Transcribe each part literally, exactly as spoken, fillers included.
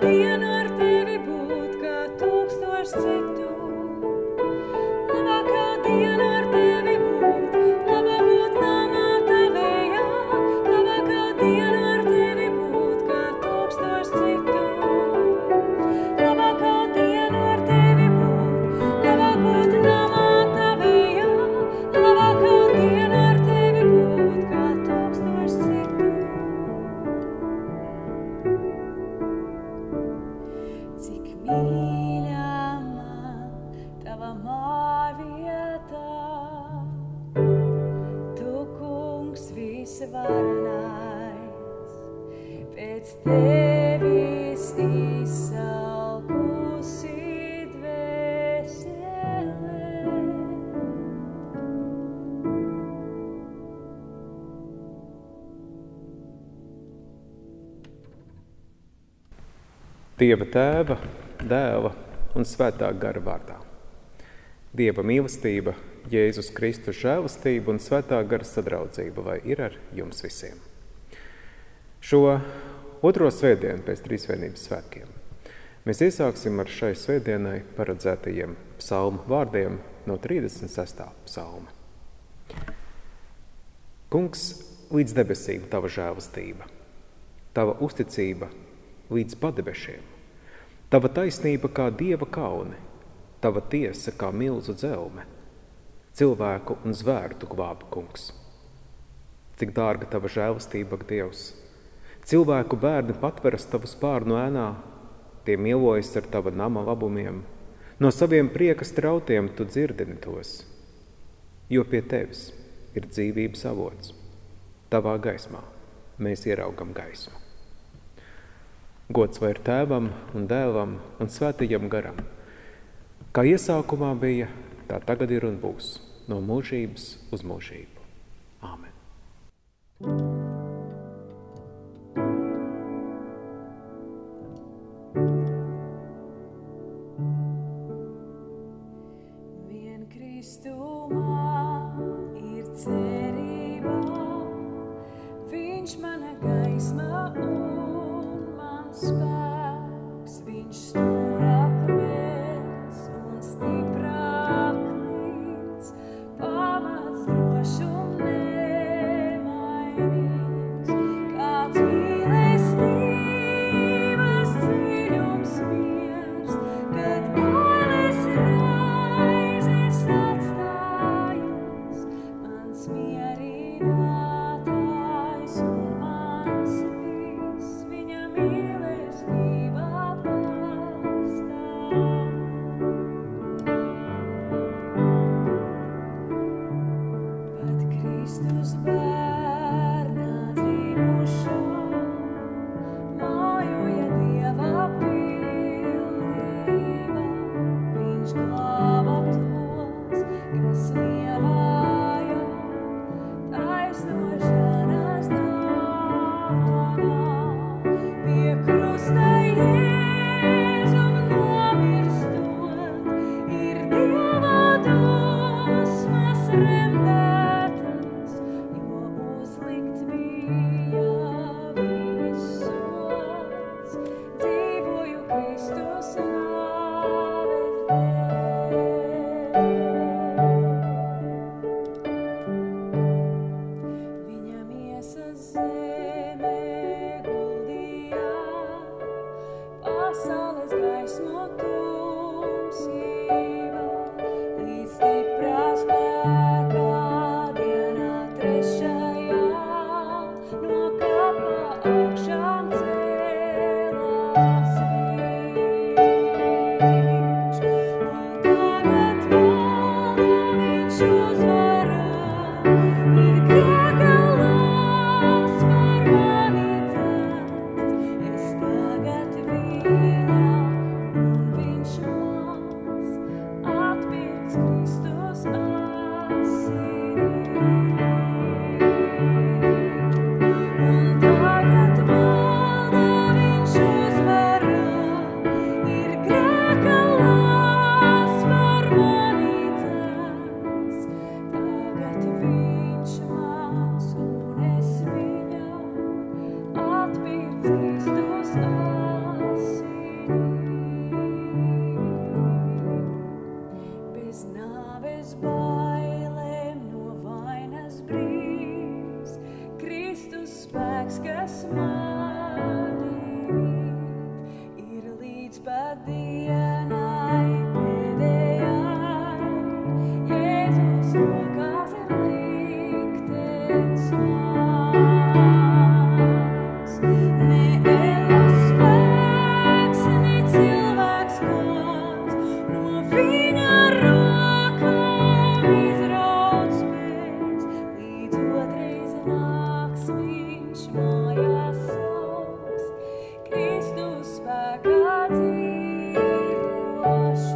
diena ar tevi būt kā tūkstoš citu. Labākā diena ar tevi būt, labāk būt namā tavējā. Labākā diena ar tevi būt kā tūkstoš citu. Labākā diena ar tevi būt, labāk būt namā tavējā. Labākā diena ar tevi būt kā tūkstoš citu. Cik mīļā man tava mājvieta, tu, kungs, visvarenais, pēc tevis izsalkusi dvēsele. Dieva Tēva, Dēla un Svētā gara vārdā. Dieva mīlestība, Jēzus Kristus žēlastība un Svētā gara sadraudzība vai ir ar jums visiem. Šo otro svētdienu pēc Trīsvienības svētkiem mēs iesāksim ar šai svētdienai paredzētajiem psalmu vārdiem no trīsdesmit sestā psalma. Kungs, līdz debesīm tava žēlastība, tava uzticība līdz padebešiem, tava taisnība kā dieva kauni, tava tiesa kā milzu dzelme, cilvēku un zvēru tu glābi, kungs. Cik dārga tava žēlastība, ak Dievs, cilvēku bērni patveras tavu spārnu ēnā, tie mielojas ar tava nama labumiem, no saviem prieka strautiem tu dzirdini tos, jo pie tevis ir dzīvības avots, tavā gaismā mēs ieraugam gaismu. Gods lai ir Tēvam un Dēlam un Svētajam garam, kā iesākumā bija, tā tagad ir un būs, no mūžības uz mūžību. Āmen. Vien Kristumā ir cerība, viņš mana gaisma un mans spēks, viņš stūrakmens un stiprāklis, pamats drošs un nemainīgs, kāds mīlestības dziļums mirst, kad gailes raizes atstājas, mans mierinātājs un mans viss, viņa mīlestība. spēkā dzīvošu.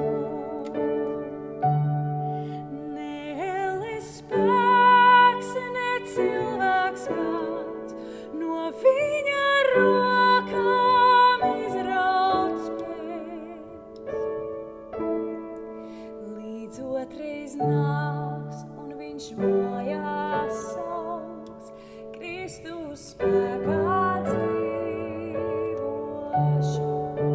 Ne spēks, ne cilvēks kāds, no viņa rokām izraut spēks. Līdz otrais nāks, un viņš mājās sauks, Kristus spēkā dzīvošu.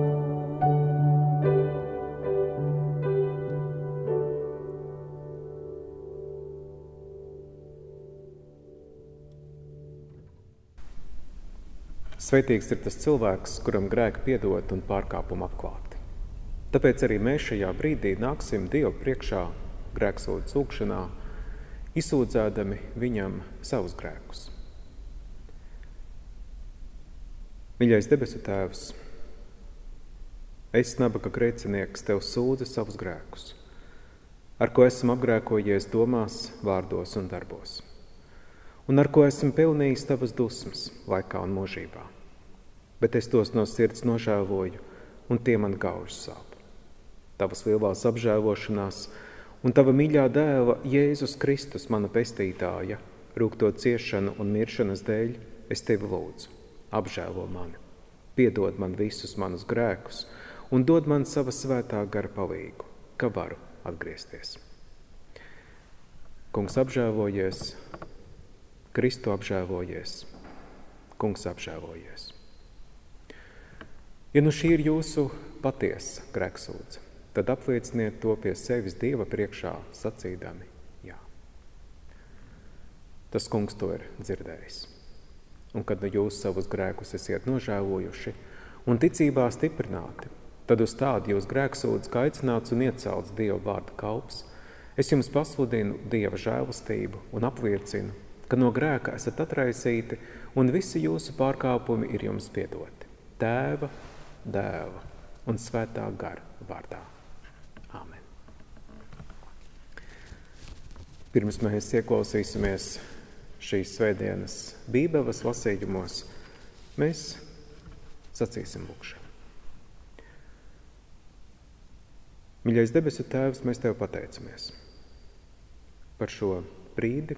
Sveitīgs ir tas cilvēks, kuram grēki piedot un pārkāpumi apklāti. Tāpēc arī mēs šajā brīdī nāksim Dievu priekšā grēksūdzes lūgšanā, izsūdzēdami viņam savus grēkus. Mīļais debesu Tēvs, es, nabaga grēcinieks, Tev sūdzu savus grēkus, ar ko esmu apgrēkojies domās, vārdos un darbos, un ar ko esmu pelnījis Tavas dusmas laikā un mūžībā. Bet es tos no sirds nožēloju, un tie man gauž sāp. Tavas lielās apžēlošanās un Tava mīļā dēla Jēzus Kristus, mana pestītāja, rūgto ciešanu un miršanas dēļ, es Tevi lūdzu, apžēlo mani, piedod man visus manus grēkus un dod man sava svētā gara palīgu, ka varu atgriezties. Kungs apžēlojies, Kristu apžēlojies, Kungs apžēlojies. Ja nu šī ir jūsu patiesa grēksūdze, tad aplieciniet to pie sevis Dieva priekšā sacīdami jā. Tas Kungs to ir dzirdējis. Un kad nu jūs savus grēkus esiet nožēlojuši un ticībā stiprināti, tad uz tādu jūs grēksūdzi kā aicināts un iecelts Dieva vārda kalps, es jums pasludinu Dieva žēlastību un apliecinu, ka no grēka esat atraisīti un visi jūsu pārkāpumi ir jums piedoti. Tēva, Dēla un Svētā gara vārdā. Āmen. Pirms mēs ieklausīsimies šīs svētdienas Bībeles lasījumos, mēs sacīsim lūgšanu. Mīļais debesu Tēvs, mēs Tev pateicamies par šo brīdi,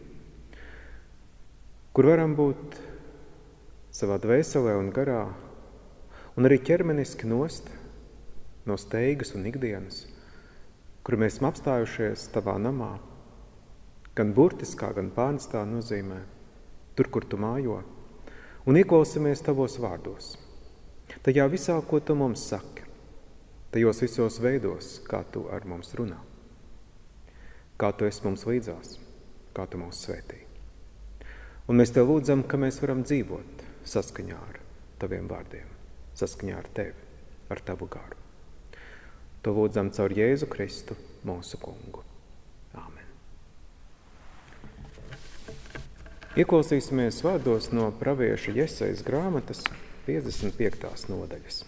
kur varam būt savā dvēselē un garā, un arī ķermeniski nost no steigas un ikdienas, kur mēs esam apstājušies Tavā namā, gan burtiskā, gan pārnestā nozīmē, tur, kur Tu mājo, un ieklausāmies Tavos vārdos. Tajā visā, ko Tu mums saki, tajos visos veidos, kā Tu ar mums runā, kā Tu esi mums līdzās, kā Tu mūs svētī. Un mēs Tev lūdzam, ka mēs varam dzīvot saskaņā ar Taviem vārdiem, saskaņā ar Tevi, ar Tavu garu. To lūdzam caur Jēzu Kristu, mūsu Kungu. Āmen. Ieklausīsimies vārdos no pravieša Jesajas grāmatas piecdesmit piektās nodaļas.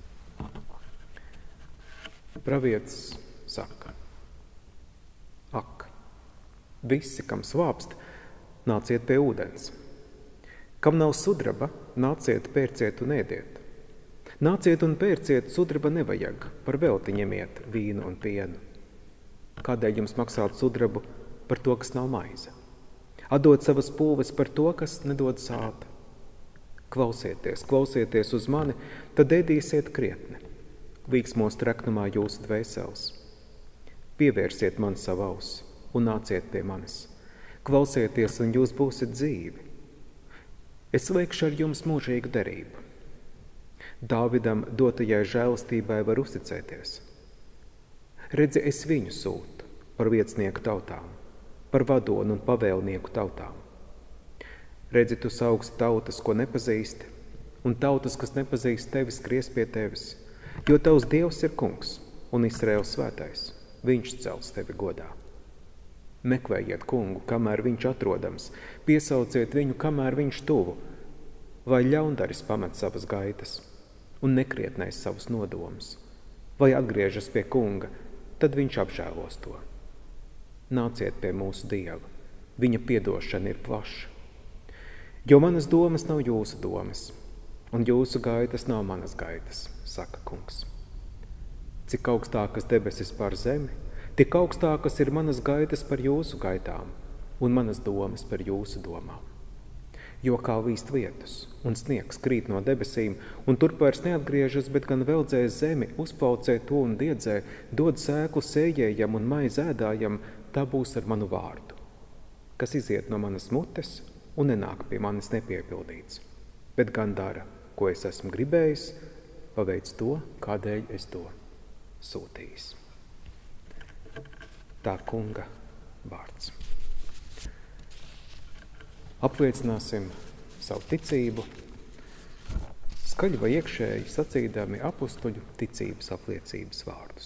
Pravietis saka: Ak, visi, kam svāpst, nāciet pie ūdens. Kam nav sudraba, nāciet, pērciet un ēdiet. Nāciet un pērciet, sudraba nevajag, par velti ņemiet vīnu un pienu. Kādēļ jums maksāt sudrabu par to, kas nav maize? Atdod savas pulves par to, kas nedod sāta. Klausieties, klausieties uz mani, tad ēdīsiet krietni. Līksmos treknumā jūsu dvēseles. Pievērsiet man savu ausi un nāciet pie manis. Klausieties, un jūs būsiet dzīvi. Es liekšu ar jums mūžīgu derību. Dāvidam dotajai žēlastībai var uzticēties. Redzi, es viņu sūtu par viecnieku tautām, par vadonu un pavēlnieku tautām. Redzi, tu sauksi tautas, ko nepazīsti, un tautas, kas nepazīst tevi, skries pie tevis, jo tavs Dievs ir kungs un Izraēls svētais, viņš cels tevi godā. Meklējiet kungu, kamēr viņš atrodams, piesauciet viņu, kamēr viņš tuvu, vai ļaundaris pamet savas gaitas un nekrietnais savus nodomus, vai atgriežas pie kunga, tad viņš apžēlos to. Nāciet pie mūsu Dieva, viņa piedošana ir plaša. Jo manas domas nav jūsu domas, un jūsu gaitas nav manas gaitas, saka kungs. Cik augstākas debesis par zemi, tik augstākas ir manas gaitas par jūsu gaitām un manas domas par jūsu domām. Jo kā vīst lietus un sniegs krīt no debesīm, un turp vairs neatgriežas, bet gan veldzē zemi, uzpaucē to un diedzē, dod sēklu sējējam un maizi ēdājam, tā būs ar manu vārdu, kas iziet no manas mutes un nenāk pie manis nepiepildīts, bet gan dara, ko es esmu gribējis, paveic to, kādēļ es to sūtījis. Tā kunga vārds. Apliecināsim savu ticību, skaļi vai iekšēji sacīdami apustuļu ticības apliecības vārdus.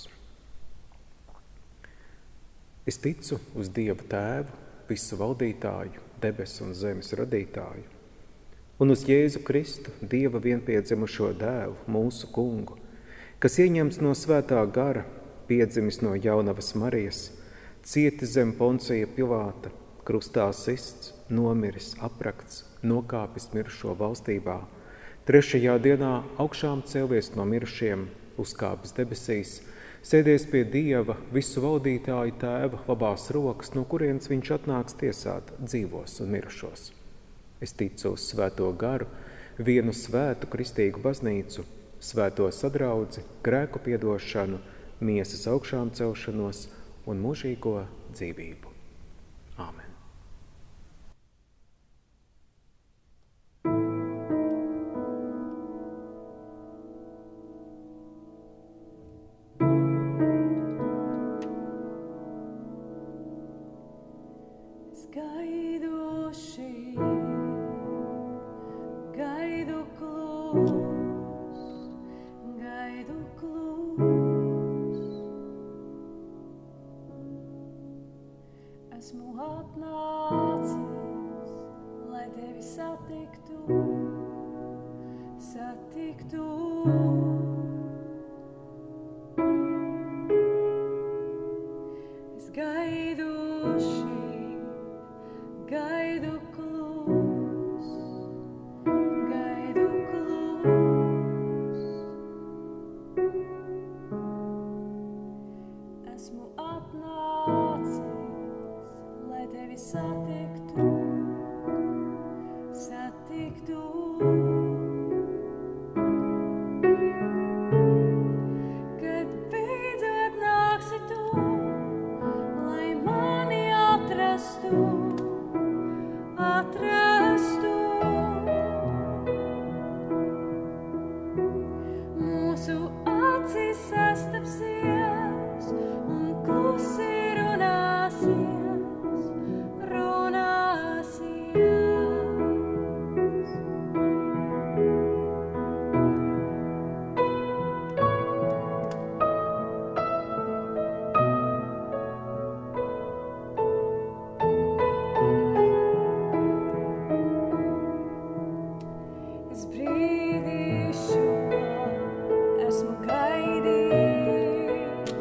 Es ticu uz Dievu Tēvu, visu valdītāju, debesu un zemes radītāju, un uz Jēzu Kristu, Dieva vienpiedzimušo dēlu, mūsu kungu, kas ieņemts no svētā gara, piedzimis no jaunavas Marijas, cieti zem Poncija Pilāta, krustā sists, nomiris, aprakts, nokāpis mirušo valstībā, trešajā dienā augšām cēlies no mirušiem, uzkāpis debesīs, sēdies pie Dieva, visu valdītāju Tēva labās rokas, no kurienes viņš atnāks tiesāt dzīvos un mirušos. Es ticu uz svēto garu, vienu svētu kristīgu baznīcu, svēto sadraudzi, grēku piedošanu, miesas augšām celšanos un mūžīgo dzīvību. Āmen. Gaidu šī, gaidu klūs, gaidu klūs. Esmu atnācis, lai tevi satiktu, satiktu. Es gaidu šī, gaidu klūs, gaidu klūs. Esmu atnācis, lai tevi satiktu, satiktu. Kad beidzot nāksi tu, lai mani atrastu, atrastu. Mūsu acis sastapsies un klusi runāsies, runāsies. Es brīdīšu, esmu gaidījis,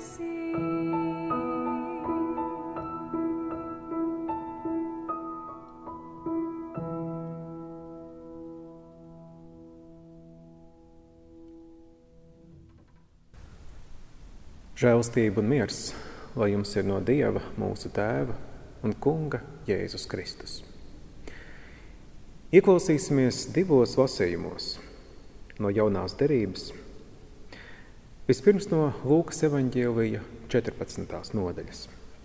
Žēlastība un miers, lai jums ir no Dieva, mūsu Tēva un Kunga Jēzus Kristus. Ieklausīsimies divos lasījumos no jaunās derības. Vispirms no Lūkas evaņģēlija četrpadsmitās nodaļas.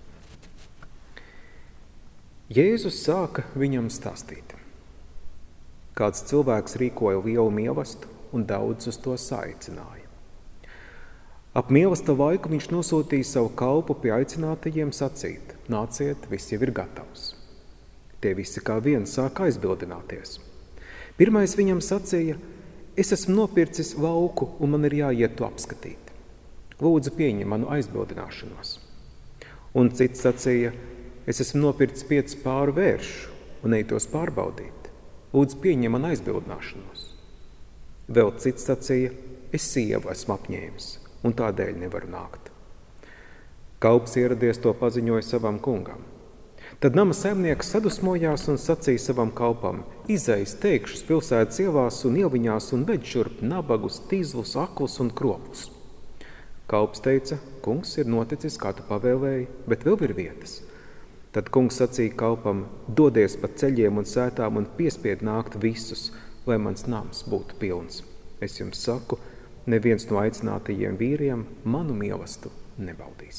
Jēzus sāka viņam stāstīt. Kāds cilvēks rīkoja lielu mīlestību un daudz uz to saicināja. Ap mīlestību laiku viņš nosūtīja savu kalpu pie aicinātajiem sacīt: nāciet, viss jau ir gatavs. Tie visi kā viens sāk aizbildināties. Pirmais viņam sacīja: es esmu nopircis lauku un man ir jāiet to apskatīt. Lūdzu, pieņem manu aizbildināšanos. Un cits sacīja: es esmu nopircis piecus pāru vēršu un eju tos pārbaudīt. Lūdzu, pieņem manu aizbildināšanos. Vēl cits sacīja: es sievu esmu apņēmis un tādēļ nevaru nākt. Kalps ieradies to paziņoja savam kungam. Tad nama saimnieks sadusmojās un sacīja savam kalpam: izej steigšus pilsētas ielās un ieliņās un ved šurp nabagus, tīzlus, aklus un kropus. Kalps teica: kungs, ir noticis, kā tu pavēlēji, bet vēl ir vietas. Tad kungs sacīja kalpam: dodies pa ceļiem un sētām un piespied nākt visus, lai mans nams būtu pilns. Es jums saku, neviens no aicinātajiem vīriem manu mīlestību nebaudīs.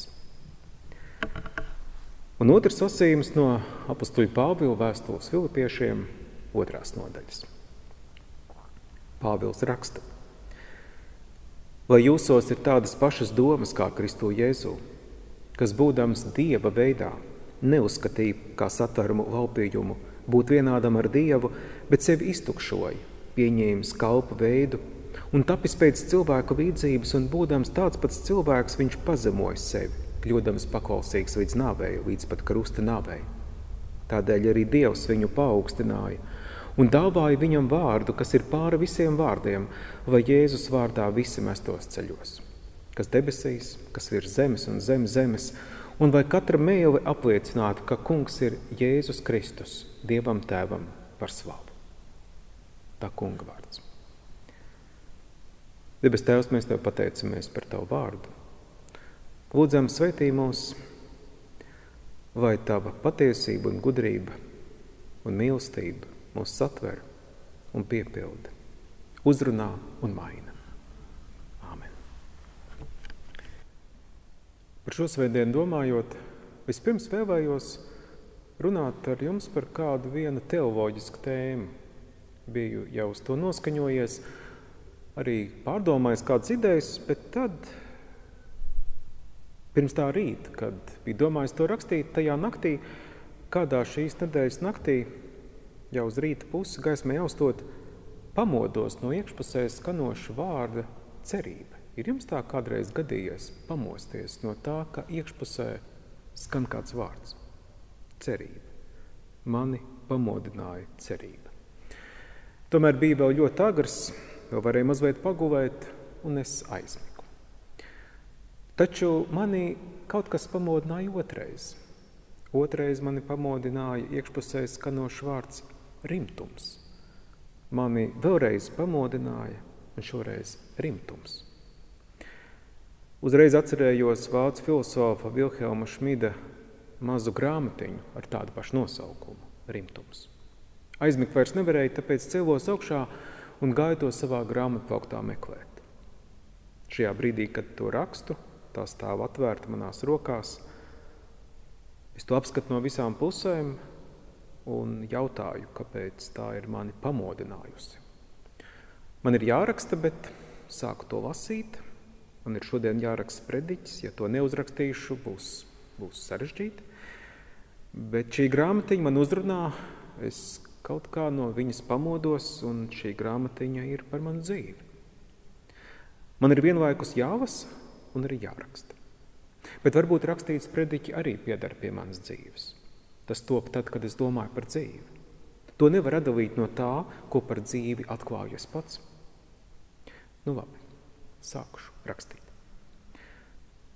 Un otrs lasījums no apostuļa Pāvila vēstules Filipiešiem, otrās nodaļas. Pāvils raksta: lai jūsos ir tādas pašas domas kā Kristu Jēzu, kas būdams Dieva veidā, neuzskatīja kā satverumu laupījumu būt vienādam ar Dievu, bet sevi iztukšoja, pieņēmis kalpa veidu, un tapis pēc cilvēku līdzības, un būdams tāds pats cilvēks, viņš pazemoja sevi, kļūdams paklausīgs līdz nāvei, līdz pat krusta nāvei. Tādēļ arī Dievs viņu paaugstināja un dāvāja viņam vārdu, kas ir pāri visiem vārdiem, lai Jēzus vārdā visi mestos ceļos, kas debesīs, kas virs zemes un zem zemes, un lai katra mēle apliecinātu, ka kungs ir Jēzus Kristus, Dievam Tēvam par slavu. Tā kunga vārds. Debes Tēvs, mēs Tev pateicamies par Tavu vārdu. Lūdzam, svētī mūs, lai Tava patiesība un gudrība un mīlestība mūs satver un piepilda, uzrunā un maina. Āmen. Par šo svētdienu domājot, vispirms vēlējos runāt ar jums par kādu vienu teoloģisku tēmu. Biju jau uz to noskaņojies, arī pārdomājis kādas idejas, bet tad, pirms tā rīta, kad bija domājis to rakstīt, tajā naktī, kādā šīs nedēļas naktī, jau uz rīta pusi gaismai austot, pamodos no iekšpusē skanoša vārda cerība. Ir jums tā kādreiz gadījies pamosties no tā, ka iekšpusē skan kāds vārds? Cerība. Mani pamodināja cerība. Tomēr bija vēl ļoti agrs, vēl varēja mazliet pagulēt, un es aizmigu. Taču mani kaut kas pamodināja otrais. Otrais mani pamodināja iekšpusē skanošs vārds rimtums. Mani vēlreiz pamodināja, un šoreiz rimtums. Uzreiz atcerējos vācu filosofa Vilhelma Šmida mazu grāmatiņu ar tādu pašu nosaukumu – rimtums. Aizmigt vairs nevarēja, tāpēc cēlos augšā un gāju to savā grāmatplauktā meklēt. Šajā brīdī, kad to rakstu, tā stāv atvērta manās rokās, es to apskatu no visām pusēm un jautāju, kāpēc tā ir mani pamodinājusi. Man ir jāraksta, bet sāku to lasīt. Man ir šodien jāraksta prediķis, ja to neuzrakstīšu, būs, būs sarežģīti. Bet šī grāmatiņa man uzrunā, es kaut kā no viņas pamodos, un šī grāmatiņa ir par manu dzīvi. Man ir vienlaikus jālasa un arī jāraksta. Bet varbūt rakstīts prediķi arī piedara pie manas dzīves. Tas top tad, kad es domāju par dzīvi. To nevar atdalīt no tā, ko par dzīvi atklāju es pats. Nu labi, sākušu rakstīt.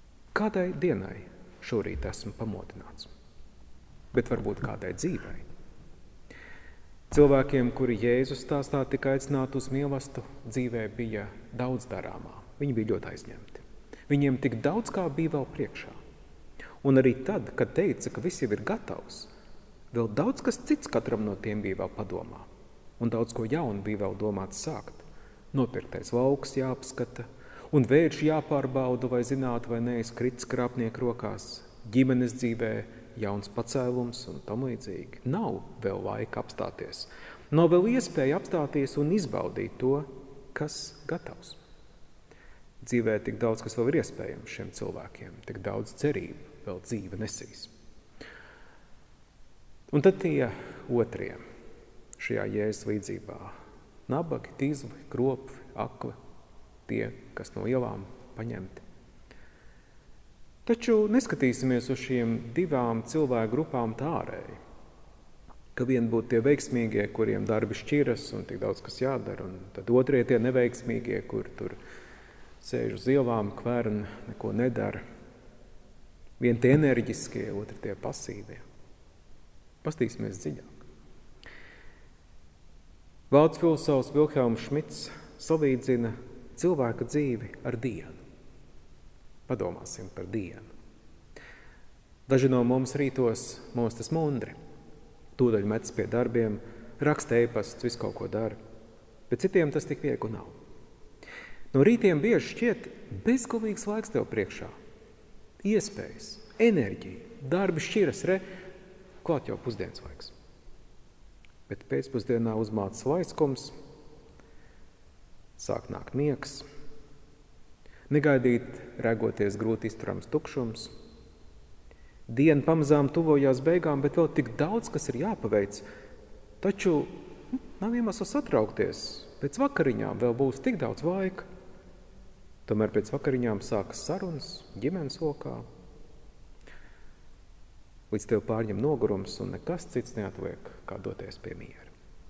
Kādai dienai šorīt esmu pamodināts, bet varbūt kādai dzīvei. Cilvēkiem, kuri Jēzus stāstā tika aicināti uz mīlestību, dzīvē bija daudz darāmā. Viņi bija ļoti aizņemti. Viņiem tik daudz kā bija vēl priekšā. Un arī tad, kad teica, ka viss jau ir gatavs, vēl daudz kas cits katram no tiem bija vēl padomā. Un daudz ko jaunu bija vēl domāts sākt. Nopirktais lauks jāapskata, un vērš jāpārbauda, vai zinātu, vai neesmu kritis krāpnieku rokās, ģimenes dzīvē, jauns pacēlums un tam līdzīgi. Nav vēl laika apstāties. Nav vēl iespēja apstāties un izbaudīt to, kas gatavs. Dzīvē tik daudz, kas vēl ir iespējams šiem cilvēkiem, tik daudz cerību vēl dzīve nesīs. Un tad tie otrie šajā Jēzus līdzībā. Nabagi, tīzli, kropi, akli, tie, kas no ielām paņemti. Taču neskatīsimies uz šiem divām cilvēku grupām tā ārēji, ka vien būtu tie veiksmīgie, kuriem darbi šķiras un tik daudz kas jādara, un tad otrie tie neveiksmīgie, kur tur sēž uz ielām, kvērn, neko nedara. Vien tie enerģiskie, otri tie pasīvie. Pastīsimies dziļāk. Vācu filosofs Vilhelms Šmits salīdzina cilvēka dzīvi ar dienu. Padomāsim par dienu. Daži no mums rītos mostas mundri, tūdaļ metas pie darbiem, raksta e-pasts, visu kaut ko dara, bet citiem tas tik viegli nav. No rītiem bieži šķiet bezgalīgs laiks tev priekšā. Iespējas, enerģija, darbi šķiras, re, klāt jau pusdienas laiks. Bet pēcpusdienā uzmāc laiskums, sāk nākt miegs, negaidīt, rēgoties grūti izturams tukšums. Diena pamazām tuvojās beigām, bet vēl tik daudz, kas ir jāpaveic. Taču nav iemesla satraukties. Pēc vakariņām vēl būs tik daudz laika. Tomēr pēc vakariņām sākas sarunas, ģimenes lokā. Līdz tev pārņem nogurums un nekas cits neatliek, kā doties pie miera.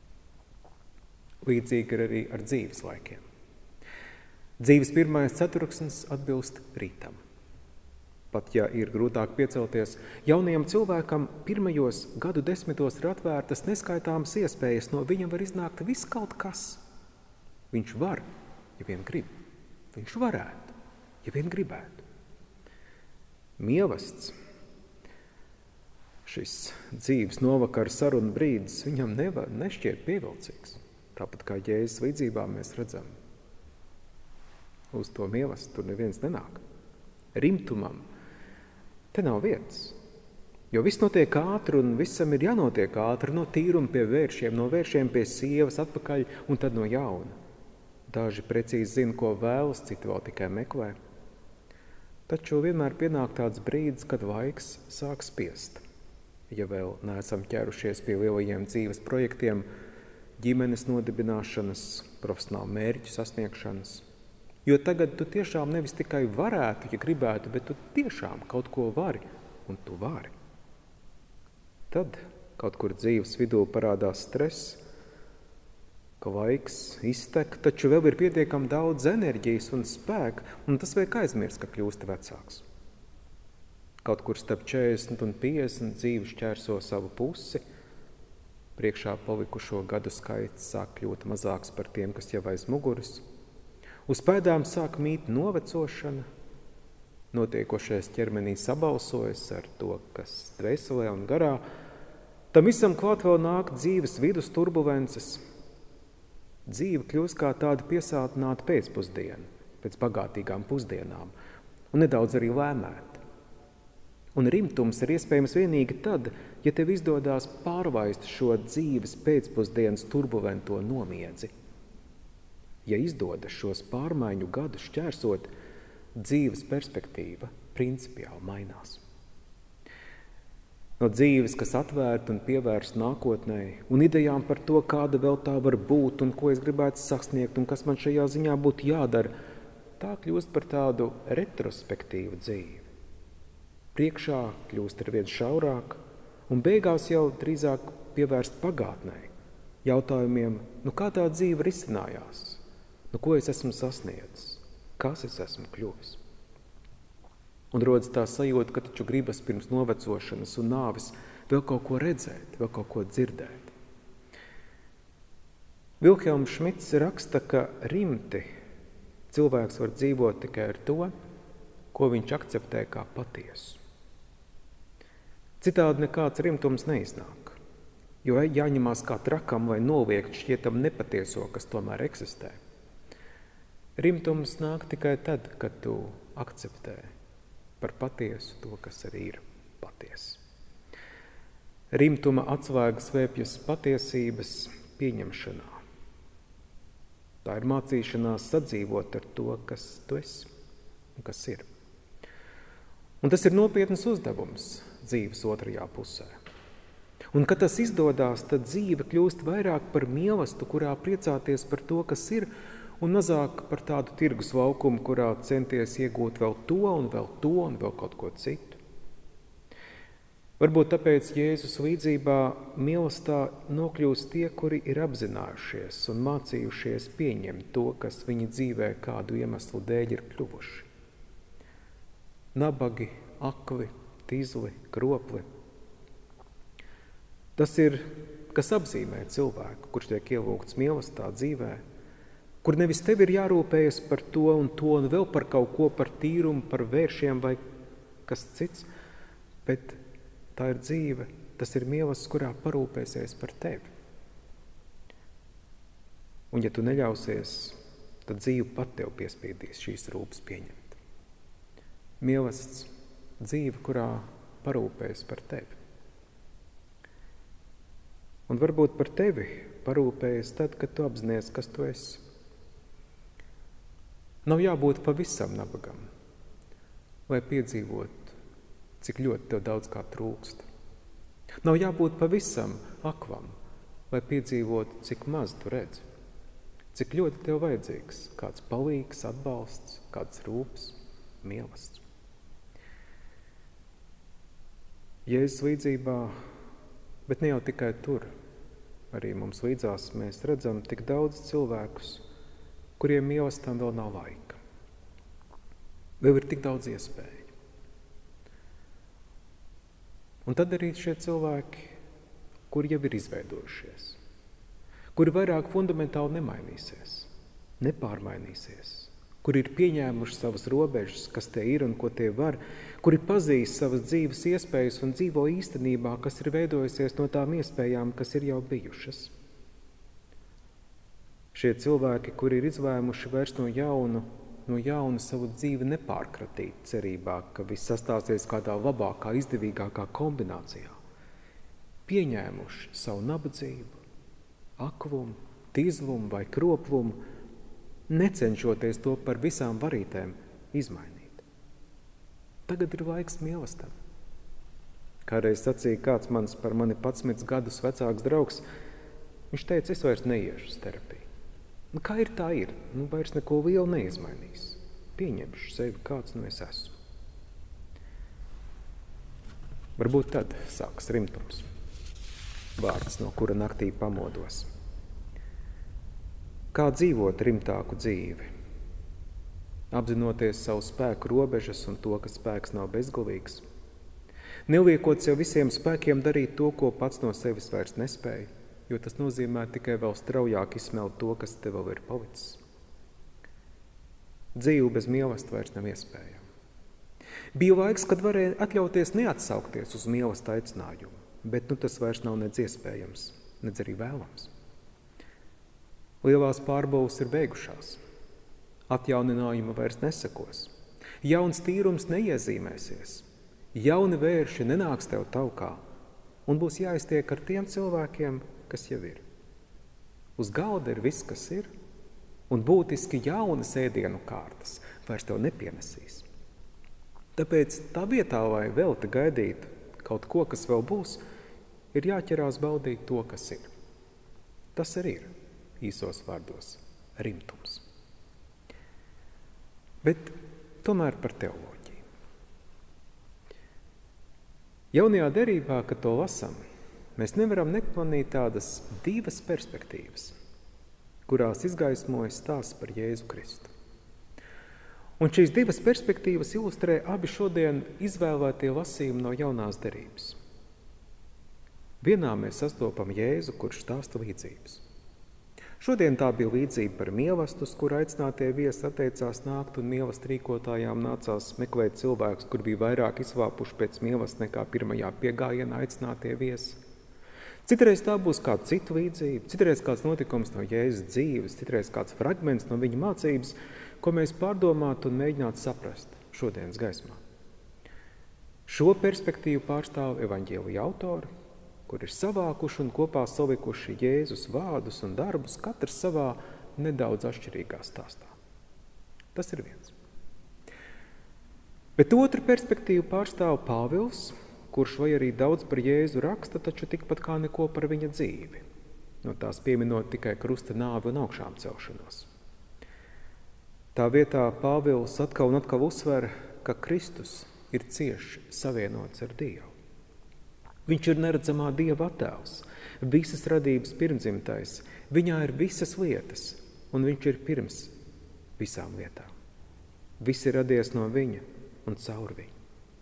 Līdzīgi ir arī ar dzīves laikiem. Dzīves pirmais ceturksnis atbilst rītam. Pat ja ir grūtāk piecelties, jaunajam cilvēkam pirmajos gadu desmitos ir atvērtas neskaitāmas iespējas, no viņa var iznākt viss kaut kas. Viņš var, ja vien grib. Viņš varētu, ja vien gribētu. Mīlestības, šis dzīves novakara saruna brīdis, viņam nevar, nešķiet pievilcīgs. Tāpat kā Jēzus līdzībā mēs redzam. Uz to mīlestību tur neviens nenāk. Rimtumam te nav vietas, jo viss notiek ātri un visam ir jānotiek ātri, no tīruma pie vēršiem, no vēršiem pie sievas atpakaļ un tad no jauna. Daži precīzi zina, ko vēlas, citi vēl tikai meklē. Taču vienmēr pienāk tāds brīdis, kad laiks sāk spiest. Ja vēl neesam ķērušies pie lielajiem dzīves projektiem, ģimenes nodibināšanas, profesionālu mērķu sasniegšanas. Jo tagad tu tiešām nevis tikai varētu, ja gribētu, bet tu tiešām kaut ko vari, un tu vari. Tad kaut kur dzīves vidū parādās stress, ka laiks iztek, taču vēl ir pietiekami daudz enerģijas un spēka, un tas vajag aizmirst, ka kļūsti vecāks. Kaut kur starp četrdesmit un piecdesmit dzīve šķērso savu pusi, priekšā palikušo gadu skaits sāk kļūt mazāks par tiem, kas jau aiz muguras. Uz pēdām sāk mīt novecošana, notiekošais ķermenī sabalsojas ar to, kas dvēselē un garā. Tam visam klāt vēl nāk dzīves vidus turbulences. Dzīve kļūst kā tāda piesātināta pēcpusdiena, pēc bagātīgām pusdienām, un nedaudz arī lēmēta. Un rimtums ir iespējams vienīgi tad, ja tev izdodās pārvaist šo dzīves pēcpusdienas turbulento nomiedzi. Ja izdodas šos pārmaiņu gadus šķērsot, dzīves perspektīva principiāli mainās. No dzīves, kas atvērta un pievērsta nākotnē, un idejām par to, kāda vēl tā var būt un ko es gribētu sasniegt un kas man šajā ziņā būtu jādara, tā kļūst par tādu retrospektīvu dzīvi. Priekšā kļūst ar vien šaurāk un beigās jau drīzāk pievērst pagātnē, jautājumiem, nu kā tā dzīve risinājās, nu ko es esmu sasniedzis, kas es esmu kļuvis. Un rodas tā sajūta, ka taču gribas pirms novecošanas un nāves vēl kaut ko redzēt, vēl kaut ko dzirdēt. Vilhelms Šmits raksta, ka rimti cilvēks var dzīvot tikai ar to, ko viņš akceptē kā patiesu. Citādi nekāds rimtums neiznāk, jo jāņemās kā trakam vai noliegt šķietam nepatieso, kas tomēr eksistē. Rimtums nāk tikai tad, kad tu akceptē par patiesu to, kas arī ir patiesa. Rimtuma atslēga slēpjas patiesības pieņemšanā. Tā ir mācīšanās sadzīvot ar to, kas tu esi un kas ir. Un tas ir nopietnas uzdevums dzīves otrajā pusē. Un, kad tas izdodās, tad dzīve kļūst vairāk par mīlestību, kurā priecāties par to, kas ir, un mazāk par tādu tirgus laukumu, kurā centies iegūt vēl to un vēl to un vēl kaut ko citu. Varbūt tāpēc Jēzus līdzībā mīlestībā nokļūst tie, kuri ir apzinājušies un mācījušies pieņemt to, kas viņa dzīvē kādu iemeslu dēļ ir kļuvuši. Nabagi, akli, tīzli, kropli. Tas ir, kas apzīmē cilvēku, kurš tiek ielūgts mīlestībā dzīvē, kur nevis tev ir jārūpējas par to un to un vēl par kaut ko, par tīrumu, par vēršiem vai kas cits, bet tā ir dzīve, tas ir mīlestības, kurā parūpēsies par tevi. Un ja tu neļausies, tad dzīve pat tev piespiedīs šīs rūpes pieņemt. Mīlestības dzīve, kurā parūpēs par tevi. Un varbūt par tevi parūpējas tad, kad tu apzinies, kas tu esi. Nav jābūt pavisam nabagam, lai piedzīvot, cik ļoti tev daudz kā trūkst. Nav jābūt pavisam akvam, lai piedzīvot, cik maz tu redzi, cik ļoti tev vajadzīgs kāds palīgs, atbalsts, kāds rūpes, mīlestības. Jēzus līdzībā, bet ne jau tikai tur, arī mums līdzās mēs redzam tik daudz cilvēkus, kuriem mīlestībām vēl nav laika. Vēl ir tik daudz iespēju. Un tad arī šie cilvēki, kuri jau ir izveidojušies, kuri vairāk fundamentāli nemainīsies, nepārmainīsies, kuri ir pieņēmuši savas robežas, kas tie ir un ko tie var, kuri pazīst savas dzīves iespējas un dzīvo īstenībā, kas ir veidojusies no tām iespējām, kas ir jau bijušas. Šie cilvēki, kuri ir izlēmuši vairs no jauna, no jauna savu dzīvi nepārkratīt cerībā, ka viss sastāsies kādā labākā, izdevīgākā kombinācijā, pieņēmuši savu nabadzību, aklumu, tīzlumu vai kroplumu, necenšoties to par visām varītēm izmainīt. Tagad ir laiks mīlestam. Kādreiz sacīja kāds mans par mani padsmit gadus vecāks draugs, viņš teica, es vairs neiešu uz terapiju. Nu, kā ir, tā ir. Nu, vairs neko lielu neizmainīs. Pieņemšu sevi, kāds nu es esmu. Varbūt tad sāks rimtums. Vārds, no kura naktī pamodos. Kā dzīvot rimtāku dzīvi? Apzinoties savu spēku robežas un to, ka spēks nav bezgalīgs. Neliekot sev visiem spēkiem darīt to, ko pats no sevis vairs nespēja, jo tas nozīmē tikai vēl straujāk izsmelt to, kas te vēl ir palicis. Dzīve bez mīlestības vairs nav iespējama. Bija laiks, kad varēja atļauties neatsaukties uz mīlestības aicinājumu, bet nu tas vairs nav nedz iespējams, nedz arī vēlams. Lielās pārbaudes ir beigušās. Atjauninājuma vairs nesekos. Jauns tīrums neiezīmēsies. Jauni vērši nenāks tev taukā un būs jāiztiek ar tiem cilvēkiem, kas jau ir. Uz galda ir viss, kas ir, un būtiski jaunas ēdienu kārtas vairs tev nepienesīs. Tāpēc tā vietā, lai vēl te gaidītu kaut ko, kas vēl būs, ir jāķerās baudīt to, kas ir. Tas arī ir īsos vārdos rimtums. Bet tomēr par teoloģiju. Jaunajā derībā, kad to lasam, mēs nevaram nepamanīt tādas divas perspektīvas, kurās izgaismojas stāsts par Jēzu Kristu. Un šīs divas perspektīvas ilustrē abi šodien izvēlētie lasījumi no jaunās derības. Vienā mēs sastopam Jēzu, kurš stāsta līdzības. Šodien tā bija līdzība par mīlestību, uz kuru aicinātie viesi atteicās nākt, un mīlestību rīkotājām nācās meklēt cilvēkus, kur bija vairāk izvāpuši pēc mīlestības nekā pirmajā piegājienā aicinātie viesi. Citreiz tā būs kāda cita līdzība, citreiz kāds notikums no Jēzus dzīves, citreiz kāds fragments no viņa mācības, ko mēs pārdomātu un mēģinātu saprast šodienas gaismā. Šo perspektīvu pārstāv evaņģēlija autori, kur ir savākuši un kopā salikuši Jēzus vārdus un darbus, katrs savā nedaudz atšķirīgā stāstā. Tas ir viens. Bet otru perspektīvu pārstāv Pāvils, kurš vai arī daudz par Jēzu raksta, taču tikpat kā neko par viņa dzīvi, no tās pieminot tikai krusta nāvi un augšām celšanos. Tā vietā Pāvils atkal un atkal uzsver, ka Kristus ir cieši savienots ar Dievu. Viņš ir neredzamā Dieva attēls, visas radības pirmdzimtais, viņā ir visas lietas, un viņš ir pirms visām lietām. Viss ir radies no viņa un caur viņu.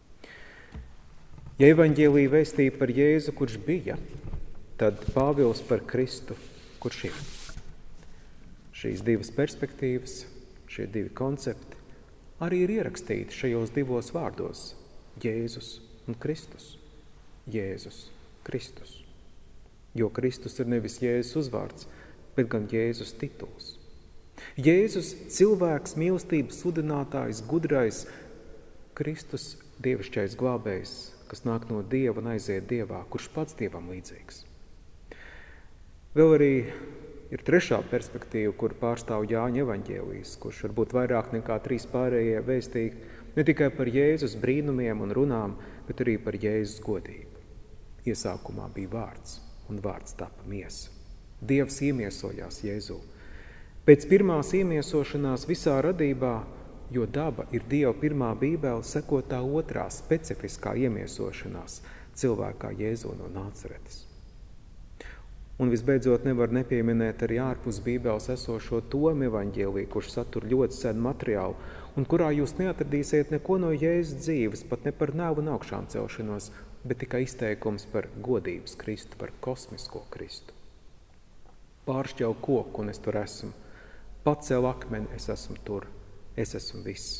Ja evaņģēlija vēstīja par Jēzu, kurš bija, tad Pāvils par Kristu, kurš ir. Šīs divas perspektīvas, šie divi koncepti arī ir ierakstīti šajos divos vārdos – Jēzus un Kristus. Jēzus Kristus. Jo Kristus ir nevis Jēzus uzvārds, bet gan Jēzus tituls. Jēzus cilvēks, mīlestības sludinātājs, gudrais, Kristus dievišķais glābējs, kas nāk no Dieva un aiziet Dievā, kurš pats Dievam līdzīgs. Vēl arī ir trešā perspektīva, kur pārstāv Jāņa evaņģēlijs, kurš varbūt vairāk nekā trīs pārējie vēstīgi ne tikai par Jēzus brīnumiem un runām, bet arī par Jēzus godību. Iesākumā bija vārds, un vārds tapa miesa. Dievs iemiesojās Jēzū. Pēc pirmās iemiesošanās visā radībā, jo daba ir Dieva pirmā bībele, seko tā otrā specifiskā iemiesošanās cilvēkā Jēzu no Nācaretes. Un visbeidzot nevar nepieminēt arī ārpus bībeles esošo Tomu evaņģēliju, kurš satur ļoti senu materiālu, un kurā jūs neatradīsiet neko no Jēzus dzīves, pat ne par nāvu un augšām celšanos, bet tikai izteikums par godības Kristu, par kosmisko Kristu. Pāršķel koku, un es tur esmu. Pacel akmeni, es esmu tur. Es esmu viss.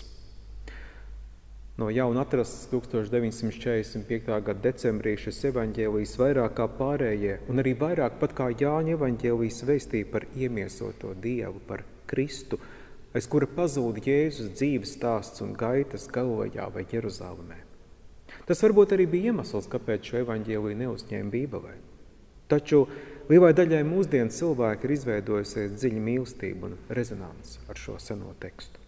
No jauna atrasts tūkstoš deviņi simti četrdesmit piektajā gada decembrī šis evaņģēlijs vairāk kā pārējie, un arī vairāk pat kā Jāņa evaņģēlijs vēstīja par iemiesoto Dievu, par Kristu, aiz kura pazūd Jēzus dzīves stāsts un gaitas Galilejā vai Jeruzālemē. Tas varbūt arī bija iemesls, kāpēc šo evaņģēliju neuzņēma Bībelē. Taču lielai daļai mūsdienu cilvēki ir izveidojusies dziļa mīlestība un rezonans ar šo seno tekstu.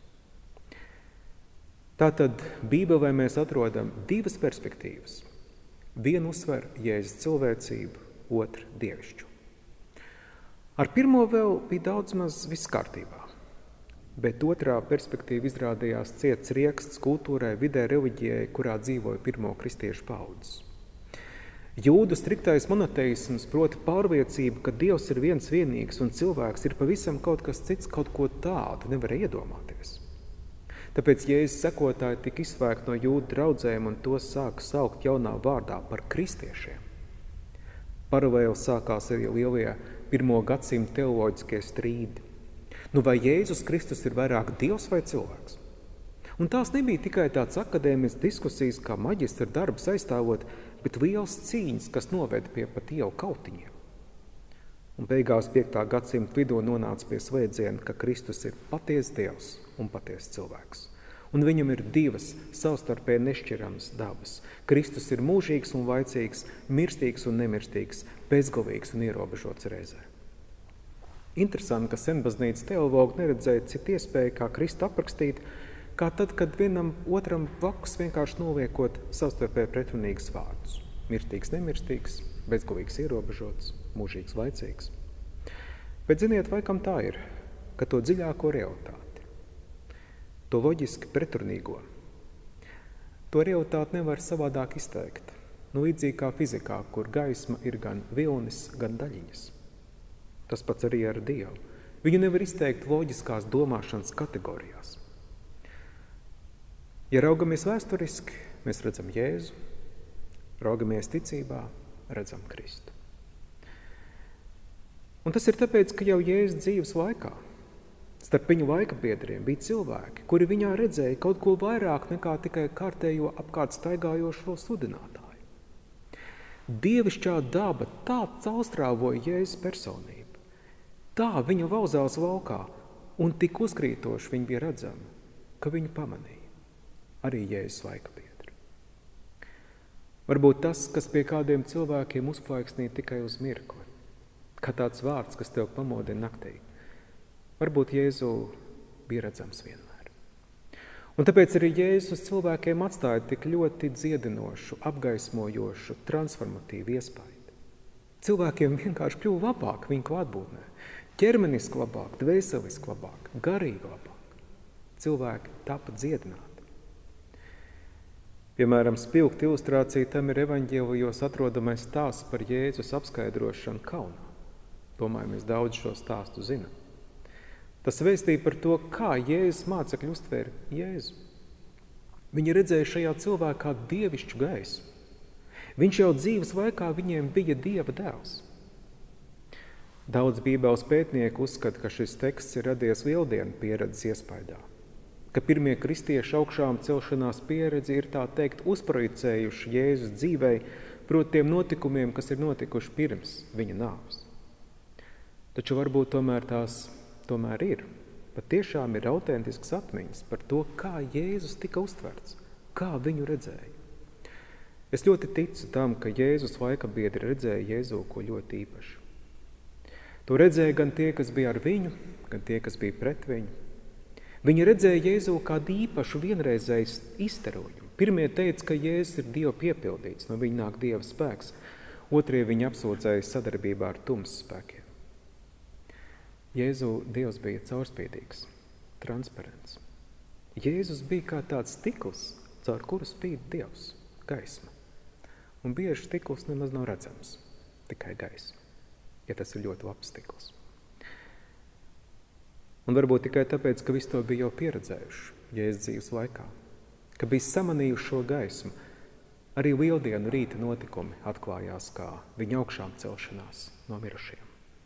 Tātad Bībelē mēs atrodam divas perspektīvas. Vienu uzsver Jēzus cilvēcību, otru dievišķu. Ar pirmo vēl bija daudz maz viss kārtībā. Bet otrā perspektīva izrādījās ciets rieksts kultūrai, vidē, reliģijai, kurā dzīvoja pirmo kristiešu paudzes. Jūdu striktais monoteisms, proti pārliecība, ka Dievs ir viens vienīgs un cilvēks ir pavisam kaut kas cits, kaut ko tādu nevarēja iedomāties. Tāpēc Jēzus sekotāji tika izsvēgti no jūdu draudzēm un tos sāka saukt jaunā vārdā par kristiešiem. Paralēli sākās arī lielie pirmo gadsimta teoloģiskie strīdi. Nu, vai Jēzus Kristus ir vairāk Dievs vai cilvēks? Un tās nebija tikai tāds akadēmisks diskusijas, kā maģistra darbs aizstāvot, bet liels cīņas, kas noved pie pat ievu kautiņiem. Un beigās piektā gadsimta vidū nonāca pie slēdziena, ka Kristus ir patiesa Dievs un patiesa cilvēks. Un viņam ir divas savstarpēji nešķiramas dabas. Kristus ir mūžīgs un laicīgs, mirstīgs un nemirstīgs, bezgalīgs un ierobežots reizē. Interesanti, ka senbaznīcas teologi neredzēja citu iespēju, kā Kristu aprakstīt, kā tad, kad vienam otram blakus vienkārši noliekot savstarpēji pretrunīgus vārdus. Mirstīgs, nemirstīgs, bezgalīgs, ierobežots, mūžīgs, laicīgs. Bet ziniet, vai kam tā ir, ka to dziļāko realitāti, to loģiski pretrunīgo, to realitāti nevar savādāk izteikt. Nu, līdzīgi kā fizikā, kur gaisma ir gan vilnis, gan daļiņas. Tas pats arī ar Dievu. Viņu nevar izteikt loģiskās domāšanas kategorijās. Ja raugamies vēsturiski, mēs redzam Jēzu, raugamies ticībā, redzam Kristu. Un tas ir tāpēc, ka jau Jēzus dzīves laikā, starp viņu laika biedriem bija cilvēki, kuri viņā redzēja kaut ko vairāk nekā tikai kārtējo apkārt staigājošo sludinātāju. Dievišķā daba tā caurstrāvoja Jēzus personību, tā viņa vauzās laukā, un tik uzkrītoši viņa bija redzama, ka viņu pamanīja arī Jēzus laika biedri. Varbūt tas, kas pie kādiem cilvēkiem uzplaiksnīja tikai uz mirkli, kā tāds vārds, kas tev pamodina naktī, varbūt Jēzu bija redzams vienmēr. Un tāpēc arī Jēzus uz cilvēkiem atstāja tik ļoti dziedinošu, apgaismojošu, transformatīvu iespaidu. Cilvēkiem vienkārši kļuva labāk viņa klātbūtnē, ķermeniski labāk, dvēseliski labāk, garīgi labāk. Cilvēki tapa dziedināti. Piemēram, spilgta ilustrācija tam ir evaņģēlijos atrodamais stāsts par Jēzus apskaidrošanu kalnā. Domāju, mēs daudz šo stāstu zinām. Tas vēstīja par to, kā Jēzus mācekļi uztvēra Jēzu. Viņi redzēja šajā cilvēkā dievišķu gaisu. Viņš jau dzīves laikā viņiem bija Dieva dēls. Daudz bībeles pētnieku uzskata, ka šis teksts ir radies lieldienu pieredzes iespaidā, ka pirmie kristiešu augšām celšanās pieredzi ir tā teikt uzprojicējuši Jēzus dzīvei, proti tiem notikumiem, kas ir notikuši pirms viņa nāves. Taču varbūt tomēr tās tomēr ir. Patiešām ir autentisks atmiņas par to, kā Jēzus tika uztverts, kā viņu redzēja. Es ļoti ticu tam, ka Jēzus laika biedri redzēja Jēzu ko ļoti īpašu. To redzēja gan tie, kas bija ar viņu, gan tie, kas bija pret viņu. Viņi redzēja Jēzu kādu īpašu vienreizējas izstarojumu. Pirmie teica, ka Jēzus ir Dieva piepildīts, no viņa nāk Dieva spēks. Otrie viņi apsūdzēja sadarbībā ar tumsas spēkiem. Jēzu Dievs bija caurspīdīgs, transparents. Jēzus bija kā tāds stikls, caur kuru spīd Dievs, gaisma. Un bieži stikls nemaz nav redzams, tikai gaisma, ja tas ir ļoti labs stikls. Un varbūt tikai tāpēc, ka visi to bija jau pieredzējuši Jēzus dzīves laikā, ka bija samanījuši šo gaismu, arī lieldienu rīta notikumi atklājās kā viņa augšām celšanās no mirušiem.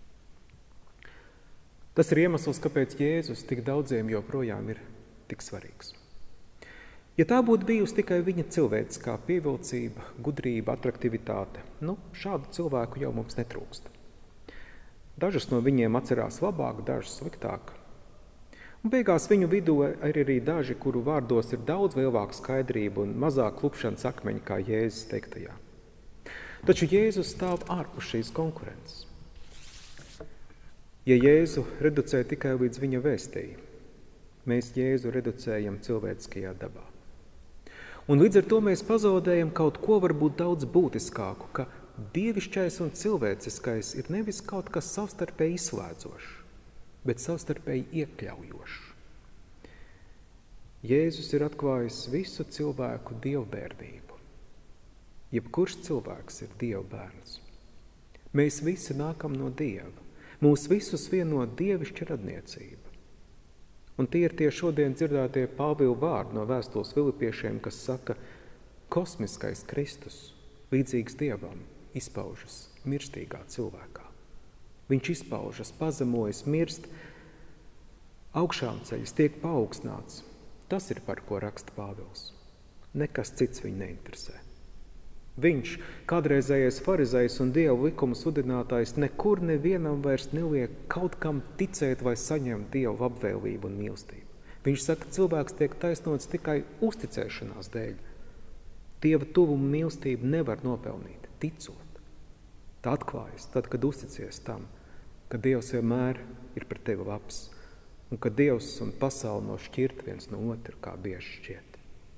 Tas ir iemesls, kāpēc Jēzus tik daudziem joprojām ir tik svarīgs. Ja tā būtu bijusi tikai viņa cilvēciskā pievilcība, gudrība, atraktivitāte, nu, šādu cilvēku jau mums netrūkst. Dažus no viņiem atcerās labāk, dažus sliktāk. Un beigās viņu vidū ir arī daži, kuru vārdos ir daudz lielāka skaidrība un mazāk klupšanas akmeņi kā Jēzus teiktajā. Taču Jēzus stāv ārpus šīs konkurences. Ja Jēzu reducē tikai līdz viņa vēstī, mēs Jēzu reducējam cilvēciskajā dabā. Un līdz ar to mēs pazaudējam kaut ko varbūt daudz būtiskāku, ka dievišķais un cilvēciskais ir nevis kaut kas savstarpēji izslēdzošs, bet savstarpēji iekļaujošs. Jēzus ir atklājis visu cilvēku dievbērnību. Jebkurš cilvēks ir Dieva bērns. Mēs visi nākam no Dieva. Mūs visus vieno dievišķa radniecība. Un tie ir tie šodien dzirdētie Pāvila vārdi no vēstules Filipiešiem, kas saka, kosmiskais Kristus, līdzīgs Dievam, izpaužas mirstīgā cilvēkā. Viņš izpaužas, pazemojas, mirst, augšām ceļas, tiek paaugstināts. Tas ir, par ko raksta Pāvils. Nekas cits viņu neinteresē. Viņš, kādreizējais farizejs un Dieva likuma sludinātājs, nekur nevienam vairs neliek kaut kam ticēt vai saņemt Dieva labvēlību un mīlestību. Viņš saka, cilvēks tiek taisnots tikai uzticēšanās dēļ. Dieva tuvumu mīlestību nevar nopelnīt, ticot. Tā atklājas tad, kad uzticies tam, ka Dievs vienmēr ir par tevi labs un ka Dievs un pasauli no šķirt viens no otru, kā bieži šķiet.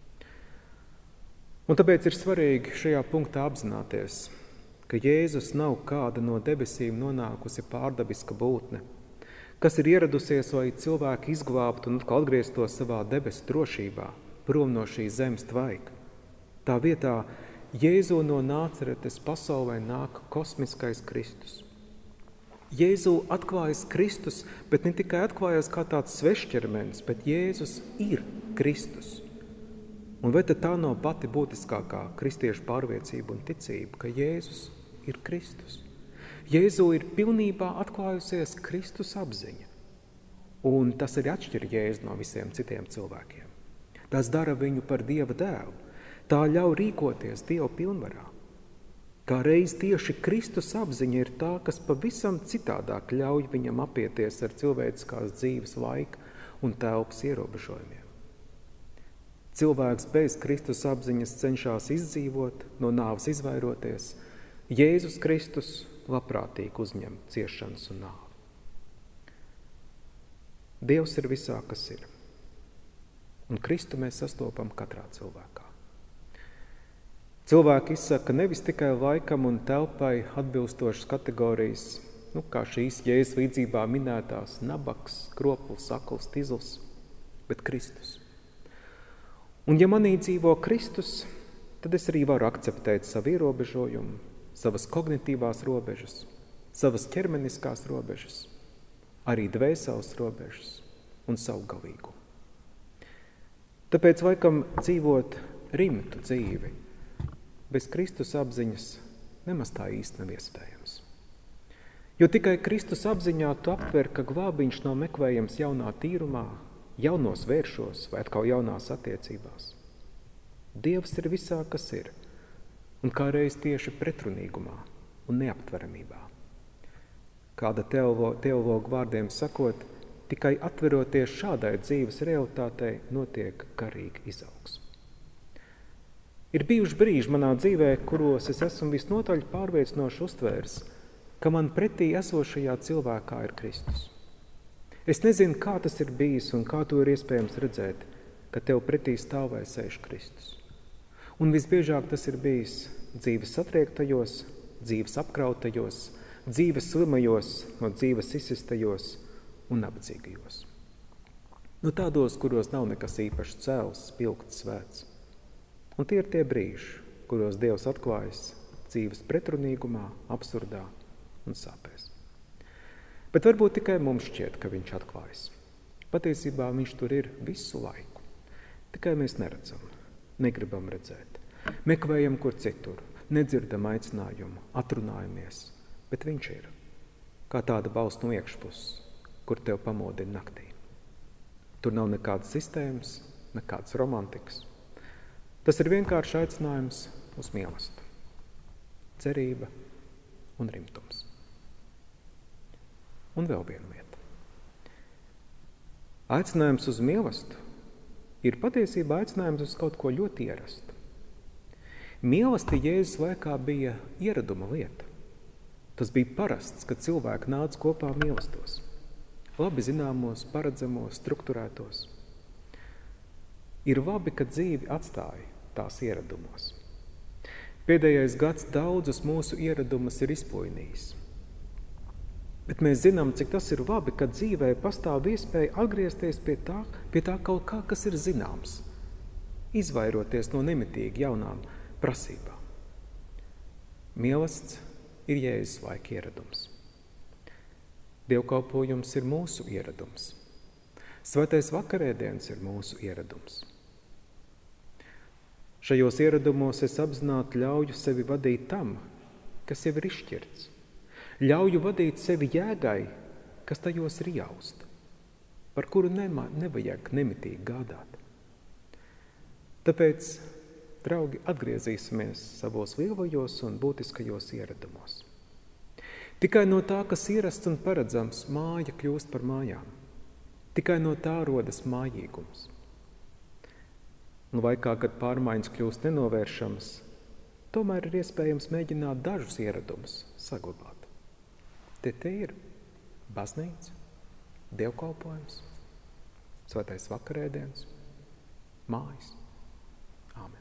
Un tāpēc ir svarīgi šajā punktā apzināties, ka Jēzus nav kāda no debesīm nonākusi pārdabiska būtne, kas ir ieradusies, lai cilvēku izglābtu un atkal atgrieztos savā debesu drošībā, prom no šī zemes tvaika. Tā vietā Jēzu no Nāceretes pasaulē nāk kosmiskais Kristus. Jēzu atklājas Kristus, bet ne tikai atklājas kā tāds svešķermenis, bet Jēzus ir Kristus. Un vai tad tā nav pati būtiskākā kristiešu pārliecība un ticība, ka Jēzus ir Kristus? Jēzu ir pilnībā atklājusies Kristus apziņa. Un tas arī atšķir Jēzu no visiem citiem cilvēkiem. Tas dara viņu par Dieva dēlu. Tā ļauj rīkoties Dieva pilnvarā. Kā reiz tieši Kristus apziņa ir tā, kas pavisam citādāk ļauj viņam apieties ar cilvēciskās dzīves laika un telpas ierobežojumiem. Cilvēks bez Kristus apziņas cenšas izdzīvot, no nāves izvairoties. Jēzus Kristus labprātīgi uzņem ciešanas un nāvi. Dievs ir visā, kas ir. Un Kristu mēs sastopam katrā cilvēkā. Cilvēki izsaka nevis tikai laikam un telpai atbilstošas kategorijas, nu, kā šīs Jēzus līdzībā minētās nabaks, kroplis, akls, tizls, bet Kristus. Un ja manī dzīvo Kristus, tad es arī varu akceptēt savu ierobežojumu, savas kognitīvās robežas, savas ķermeniskās robežas, arī dvēseles robežas un savu galīgumu. Tāpēc laikam dzīvot rimtu dzīvi bez Kristus apziņas nemaz tā īsti nav iespējams. Jo tikai Kristus apziņā tu aptver, ka glābiņš nav meklējams jaunā tīrumā, jaunos vēršos vai atkal jaunās attiecībās. Dievs ir visā, kas ir, un kā reiz tieši pretrunīgumā un neaptveramībā. Kāda teolo, teologu vārdiem sakot, tikai atveroties šādai dzīves realitātei notiek garīga izaugsme. Ir bijuši brīži manā dzīvē, kuros es esmu visnotaļ pārveicinoši uztvērs, ka man pretī esošajā cilvēkā ir Kristus. Es nezinu, kā tas ir bijis un kā to ir iespējams redzēt, ka tev pretī stāvē sēž Kristus. Un visbiežāk tas ir bijis dzīves satriektajos, dzīves apkrautajos, dzīves slimajos, no dzīves izsistajos un nabadzīgajos. Nu tādos, kuros nav nekas īpaši cēls, spilgts, svēts. Un tie ir tie brīži, kuros Dievs atklājas dzīves pretrunīgumā, absurdā un sāpēs. Bet varbūt tikai mums šķiet, ka viņš atklājas. Patiesībā viņš tur ir visu laiku. Tikai mēs neredzam, negribam redzēt. Meklējam kur citur, nedzirdam aicinājumu, atrunājamies. Bet viņš ir, kā tāda balss no iekšpuses, kur tev pamodina naktī. Tur nav nekādas sistēmas, nekādas romantikas. Tas ir vienkārši aicinājums uz mīlestību, cerība un rimtums. Un vēl viena lieta. Aicinājums uz mīlestību ir patiesībā aicinājums uz kaut ko ļoti ierastu. Mīlestība Jēzus laikā bija ieraduma lieta. Tas bija parasts, kad cilvēki nāca kopā mīlestos. Labi zināmos, paredzamos, strukturētos. Ir labi, ka dzīvi atstāja tās ieradumos. Pēdējais gads daudzus mūsu ieradumus ir izplojinījis. Bet mēs zinām, cik tas ir labi, ka dzīvē pastāv iespēja atgriezties pie tā, pie tā kaut kā, kas ir zināms, izvairoties no nemitīgi jaunām prasībām. Mīlestība ir Jēzus laika ieradums. Dievkalpojums ir mūsu ieradums. Svētais vakarēdiens ir mūsu ieradums. Šajos ieradumos es apzināti ļauju sevi vadīt tam, kas jau ir izšķirts. Ļauju vadīt sevi jēgai, kas tajos ir jaust, par kuru nema, nevajag nemitīgi gādāt. Tāpēc, draugi, atgriezīsimies savos lielajos un būtiskajos ieradumos. Tikai no tā, kas ierasts un paredzams, māja kļūst par mājām. Tikai no tā rodas mājīgums. Un laikā, kad pārmaiņas kļūst nenovēršamas, tomēr ir iespējams mēģināt dažus ieradumus saglabāt. Te te ir baznīca, dievkalpojums, svētais vakarēdiens, mājas. Āmen.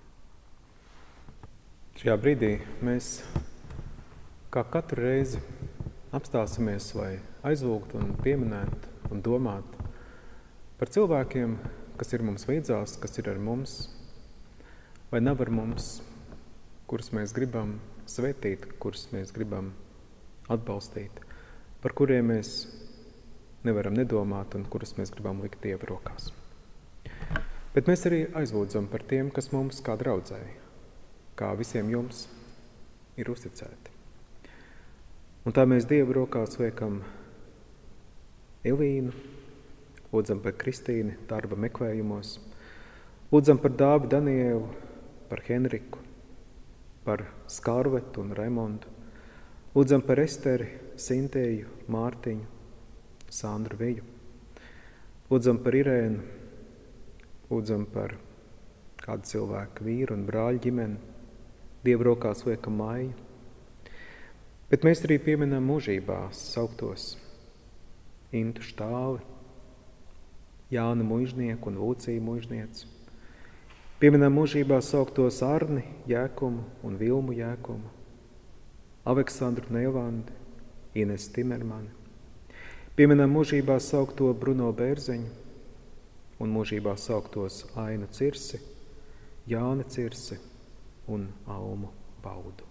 Šajā brīdī mēs kā katru reizi apstāsimies, lai aizlūgtu un pieminētu un domātu par cilvēkiem, kas ir mums līdzās, kas ir ar mums, vai nav ar mums, kurus mēs gribam svētīt, kurus mēs gribam atbalstīt, par kuriem mēs nevaram nedomāt un kurus mēs gribam likt Dieva rokās. Bet mēs arī aizlūdzam par tiem, kas mums kā draudzēji, kā visiem jums ir uzticēti. Un tā mēs Dievu rokās liekam Ilīnu, lūdzam par Kristīni darba meklējumos, lūdzam par Dāvi Danielu, par Henriku, par Skarvetu un Raimondu, lūdzam par Esteri, Sintēju, Mārtiņu, Sandru Viju, lūdzam par Irēnu, lūdzam par kādu cilvēku vīru un brāļu ģimeni, Dievu rokās liekam Maiju. Bet mēs arī pieminam mūžībā sauktos Intu Štāli, Jānu Muižnieku un Lūciju Muižnieci. Pieminam mūžībā sauktos Arni Jēkumu un Vilmu Jēkumu, Aleksandru Neilandi, Ines Timermani. Pieminam mūžībā saukto Bruno Bērzeņu un mūžībā sauktos Ainu Cirsi, Jāni Cirsi un Almu Baudu.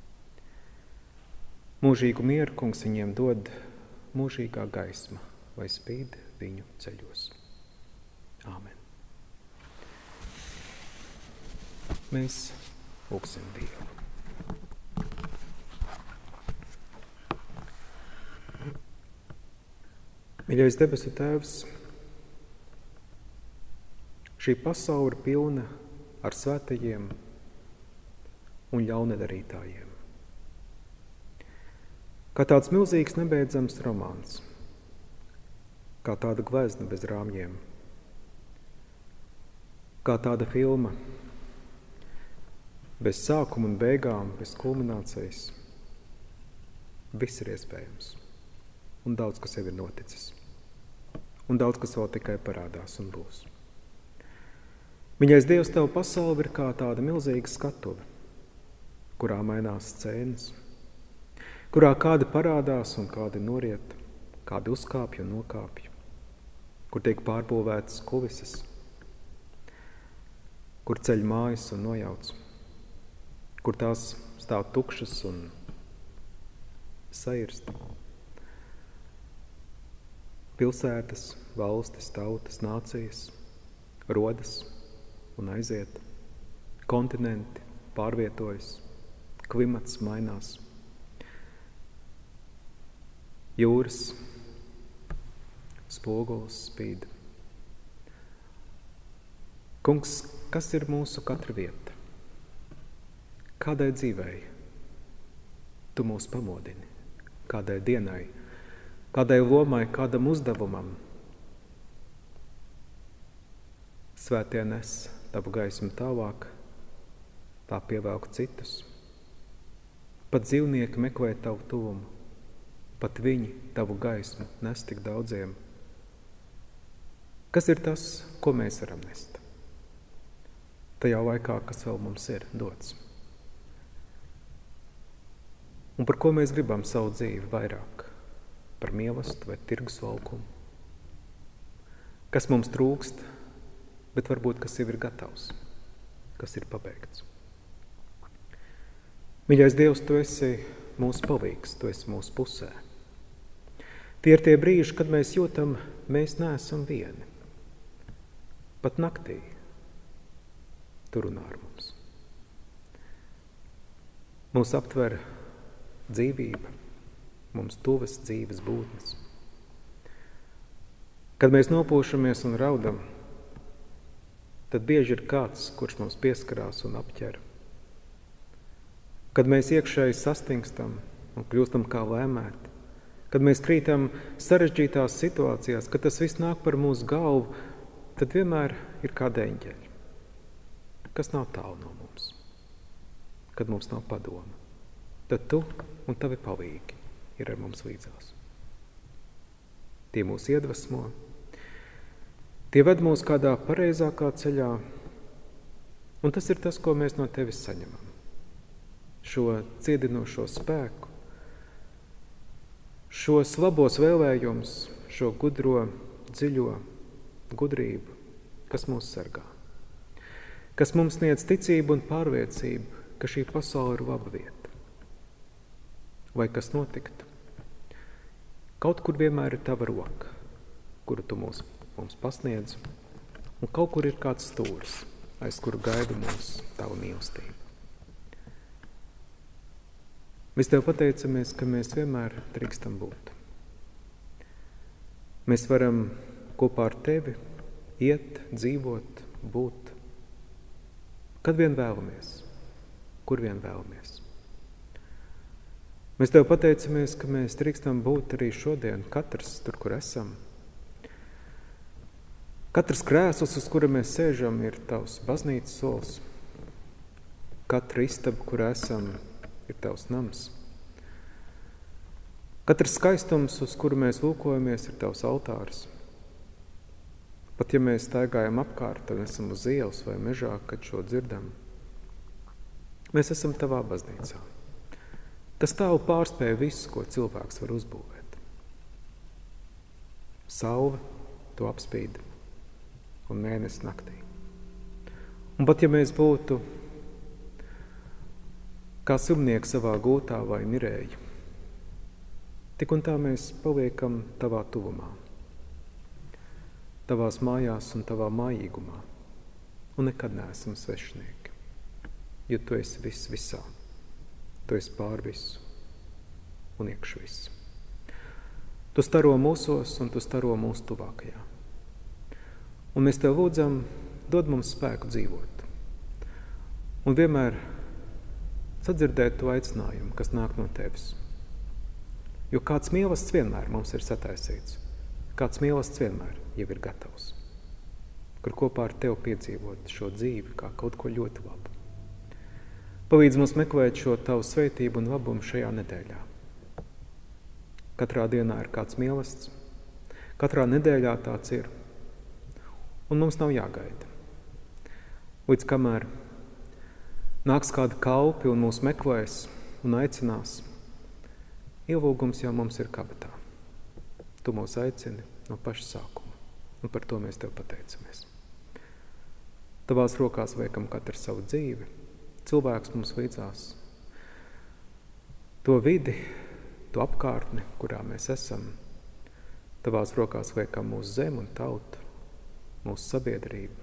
Mūžīgu mieru Kungs viņiem dod, mūžīgā gaisma, lai spīd viņu ceļos. Āmen. Mēs lūgsim Dievu. Mīļais debesu Tēvs, šī pasaule ir pilna ar svētajiem un ļaunedarītājiem. Kā tāds milzīgs nebeidzams romāns, kā tāda glezna bez rāmjiem, kā tāda filma bez sākuma un beigām, bez kulminācijas. Viss ir iespējams, un daudz, kas jau ir noticis, un daudz, kas vēl tikai parādās un būs. Mīļais Dievs, Tev pasaule ir kā tāda milzīga skatuve, kurā mainās scēnas, kurā kādi parādās un kādi noriet, kādi uzkāpj un nokāpj, kur tiek pārbūvētas kulises, kur ceļ mājas un nojauc, kur tās stāv tukšas un sairst. Pilsētas, valstis, tautas, nācijas rodas un aiziet, kontinenti pārvietojas, klimats mainās. Jūras spogulis spīd. Kungs, kas ir mūsu katra vieta? Kādai dzīvei Tu mūs pamodini? Kādai dienai? Kādai lomai? Kādam uzdevumam? Svētie nes Tavu gaismu tālāk, tā pievelk citus. Pat dzīvnieki meklē Tavu tuvumu. Pat viņi Tavu gaismu nes tik daudziem. Kas ir tas, ko mēs varam nest? Tajā laikā, kas vēl mums ir dots. Un par ko mēs gribam savu dzīvi vairāk? Par mīlestību vai tirgus laukumu? Kas mums trūkst, bet varbūt kas jau ir gatavs, kas ir pabeigts. Mīļais Dievs, Tu esi mūsu palīgs, Tu esi mūsu pusē. Tie ir tie brīži, kad mēs jūtam, mēs neesam vieni. Pat naktī Tu runā ar mums. Mūs aptver dzīvība, mums tuvas dzīves būtnes. Kad mēs nopūšamies un raudam, tad bieži ir kāds, kurš mums pieskarās un apķer. Kad mēs iekšēji sastingstam un kļūstam kā lēmēti, kad mēs krītam sarežģītās situācijās, kad tas viss nāk par mūsu galvu, tad vienmēr ir kādi eņģeļi, kas nav tālu no mums, kad mums nav padoma. Tad Tu un Tavi palīgi ir ar mums līdzās. Tie mūs iedvesmo, tie ved mūs kādā pareizākā ceļā, un tas ir tas, ko mēs no Tevis saņemam. Šo ciedinošo spēku, šos labos vēlējumus, šo gudro, dziļo gudrību, kas mūs sargā, kas mums sniedz ticību un pārliecību, ka šī pasaule ir laba vieta. Lai kas notiktu, kaut kur vienmēr ir Tava roka, kuru Tu mums, mums pasniedz Un kaut kur ir kāds stūris, aiz kuru gaida mūs tava mīlestība. Mēs tev pateicamies, ka mēs vienmēr drīkstam būt. Mēs varam kopā ar tevi iet, dzīvot, būt, kad vien vēlamies, kur vien vēlamies. Mēs tev pateicamies, ka mēs drīkstam būt arī šodien, katrs tur, kur esam. Katrs krēsls, uz kura mēs sēžam, ir tavs baznīcas sols. Katra istaba, kur esam, ir tavs nams. Katrs skaistums, uz kuru mēs lūkojamies, ir tavs altārs. Pat ja mēs staigājam apkārt un esam uz ielas vai mežā, kad šo dzirdam, mēs esam tavā baznīcā. Tas tālu pārspēja visu, ko cilvēks var uzbūvēt. Saule to apspīd un mēnesis naktī. Un pat ja mēs būtu kā silnieki savā gūtā vai mirēji, tik un tā mēs paliekam tavā tuvumā, tavās mājās un tavā mājīgumā, un nekad neesam svešinieki, jo tu esi viss visā, tu esi pār visu un iekš visu. Tu staro mūsos un tu staro mūsu tuvākajā. Un mēs tev lūdzam, dod mums spēku dzīvot un vienmēr sadzirdēt to aicinājumu, kas nāk no tevis. Jo kāds mīlestība vienmēr mums ir sataisīts, kāds mīlestība vienmēr jau ir gatavs, kur kopā ar tevi piedzīvot šo dzīvi kā kaut ko ļoti labu. Palīdz mums meklēt šo tavu svētību un labumu šajā nedēļā. Katrā dienā ir kāds mīlestība, katrā nedēļā tāds ir, un mums nav jāgaida. Līdz kamēr nāks kāda kalpi un mūs meklēs un aicinās, ielūgums jau mums ir kabatā. Tu mūs aicini no paša sākuma, un par to mēs tev pateicamies. Tavās rokās liekam katru savu dzīvi, cilvēks mums līdzās. To vidi, to apkārtni, kurā mēs esam, tavās rokās liekam mūsu zemi un tautu, mūsu sabiedrību.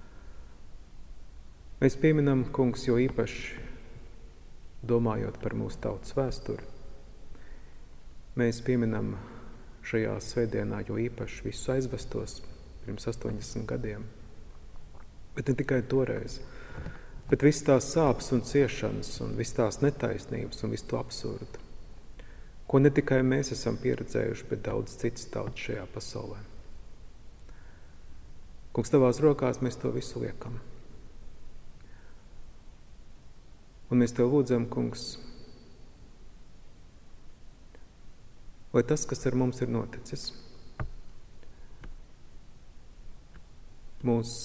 Mēs pieminam, kungs, jo īpaši domājot par mūsu tautas vēsturi, mēs pieminam šajā svētdienā jo īpaši visus aizvestos pirms astoņdesmit gadiem. Bet ne tikai toreiz, bet viss tās sāpes un ciešanas un viss tās netaisnības un viss to absurdu, ko ne tikai mēs esam pieredzējuši, bet daudz citas tautas šajā pasaulē. Kungs, tavās rokās mēs to visu liekam. Un mēs tev lūdzam, kungs, lai tas, kas ar mums ir noticis, mūs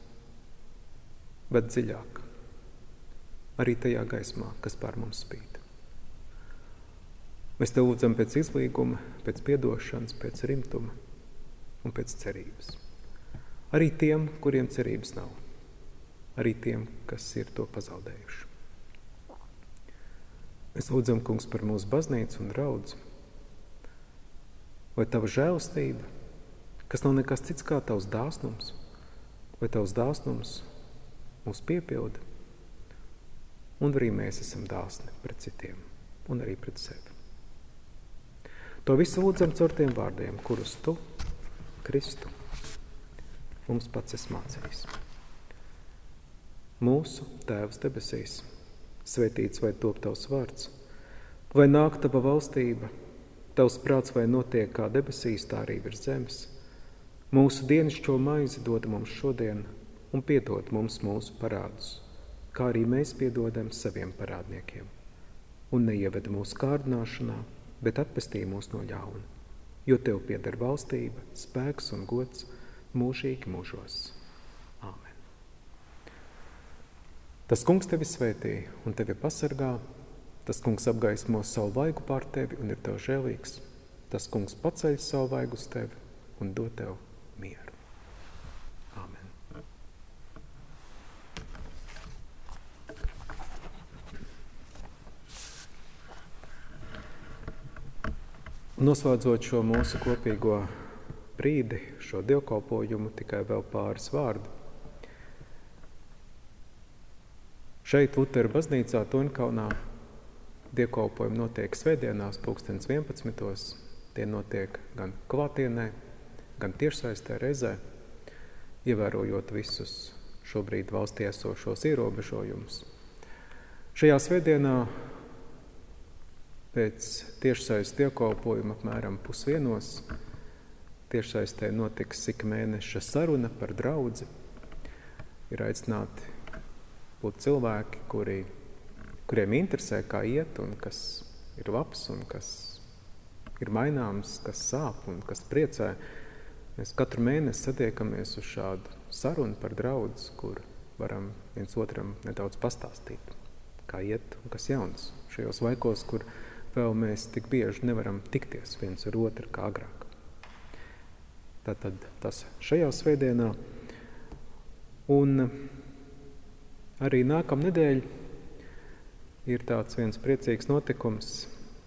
ved dziļāk, arī tajā gaismā, kas pār mums spīd. Mēs tev lūdzam pēc izlīguma, pēc piedošanas, pēc rimtuma un pēc cerības. Arī tiem, kuriem cerības nav, arī tiem, kas ir to pazaudējuši. Mēs lūdzam, kungs, par mūsu baznīcu un draudzi, vai tava žēlastība, kas nav nekas cits kā tavs dāsnums, vai tavs dāsnums mūs piepilda, un arī mēs esam dāsni pret citiem un arī pret sevi. To visu lūdzam caur tiem vārdiem, kurus tu, Kristu, mums pats esi mācījis. Mūsu Tēvs debesīs, svētīts vai top tavs vārds, vai nāk tava valstība, tavs prāts vai notiek kā debesīs, tā arī virs zemes. Mūsu dienascho maizi dod mums šodien un piedod mums mūsu parādus, kā arī mēs piedodam saviem parādniekiem. Un neieved mūsu kārdināšanā, bet atpestī mūs no ļauna, jo tev pieder valstība, spēks un gods mūžīgi mūžos. Āmen. Tas kungs tevi svētī un tevi pasargā, tas kungs apgaismo savu vaigu pār tevi un ir tev žēlīgs, tas kungs paceļ savu vaigu uz tevi un dod tev mieru. Āmen. Noslēdzot šo mūsu kopīgo brīdi, šo dievkalpojumu, tikai vēl pāris vārdu. Šeit Lutera baznīcā Toņkalnā dievkalpojumi notiek svētdienās pulkstens vienpadsmitos. Tie notiek gan klātienē, gan tiešsaistē reizē, ievērojot visus šobrīd valstī esošos ierobežojumus. Šajā svētdienā pēc tiešsaistes dievkalpojuma apmēram pusvienos tiešsaistē notiks ik mēneša saruna par draudzi. Ir aicināti būt cilvēki, kuri, kuriem interesē, kā iet un kas ir labs un kas ir maināms, kas sāp un kas priecē. Mēs katru mēnesi satiekamies uz šādu sarunu par draudzi, kur varam viens otram nedaudz pastāstīt, kā iet un kas jauns. Šajos laikos, kur vēl mēs tik bieži nevaram tikties viens ar otru kā agrāk. Tātad tas šajā svētdienā. Un arī nākamnedēļ ir tāds viens priecīgs notikums.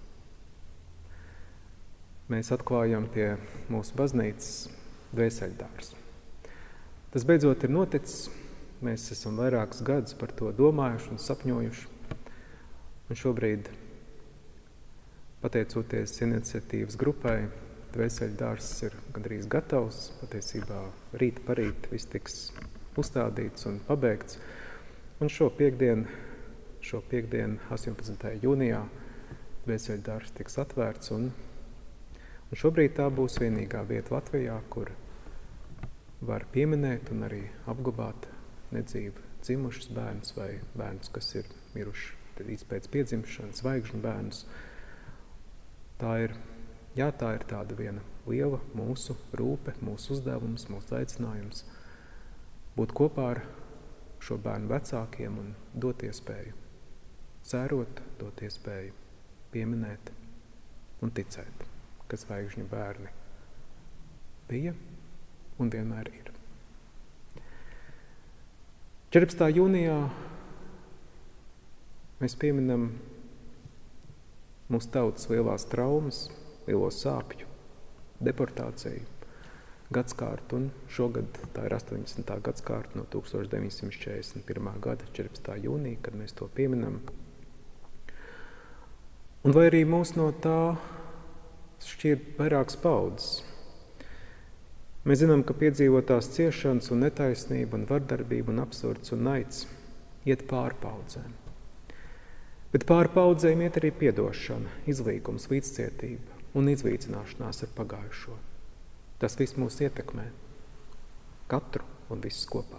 Mēs atklājam pie mūsu baznīcas dvēseļdārzu. Tas beidzot ir noticis. Mēs esam vairākus gadus par to domājuši un sapņojuši. Un šobrīd, pateicoties iniciatīvas grupai, dvēseļdārzs ir gandrīz gatavs. Patiesībā rīt parīt viss tiks uzstādīts un pabeigts. Un šo piekdienu, šo piekdienu astoņpadsmitajā jūnijā, dvēseļdārzs tiks atvērts. Un, un šobrīd tā būs vienīgā vieta Latvijā, kur var pieminēt un arī apglabāt nedzīvi dzimušus bērnus vai bērnus, kas ir miruši pēc piedzimšanas, zvaigžņu bērnus. Tā ir, jā, tā ir tāda viena liela mūsu rūpe, mūsu uzdevums, mūsu aicinājums būt kopā ar šo bērnu vecākiem un dot iespēju sērot, dot iespēju pieminēt un ticēt, ka zvaigžņu bērni bija un vienmēr ir. četrpadsmitā jūnijā mēs pieminam mūsu tautas lielās traumas, lielo sāpju, deportāciju, gadskārtu, un šogad tā ir astoņdesmitā gadskārta no tūkstoš deviņsimt četrdesmit pirmā gada četrpadsmitā jūnija, kad mēs to pieminam. Un vai arī mūs no tā šķir vairākas paudzes. Mēs zinām, ka piedzīvotās ciešanas un netaisnība un vardarbība un absurds un naids iet pāri paudzēm. Bet pāri paudzēm iet arī piedošana, izlīgums, līdzcietība un izlīdzināšanās ar pagājušo. Tas viss mūs ietekmē, katru un visus kopā.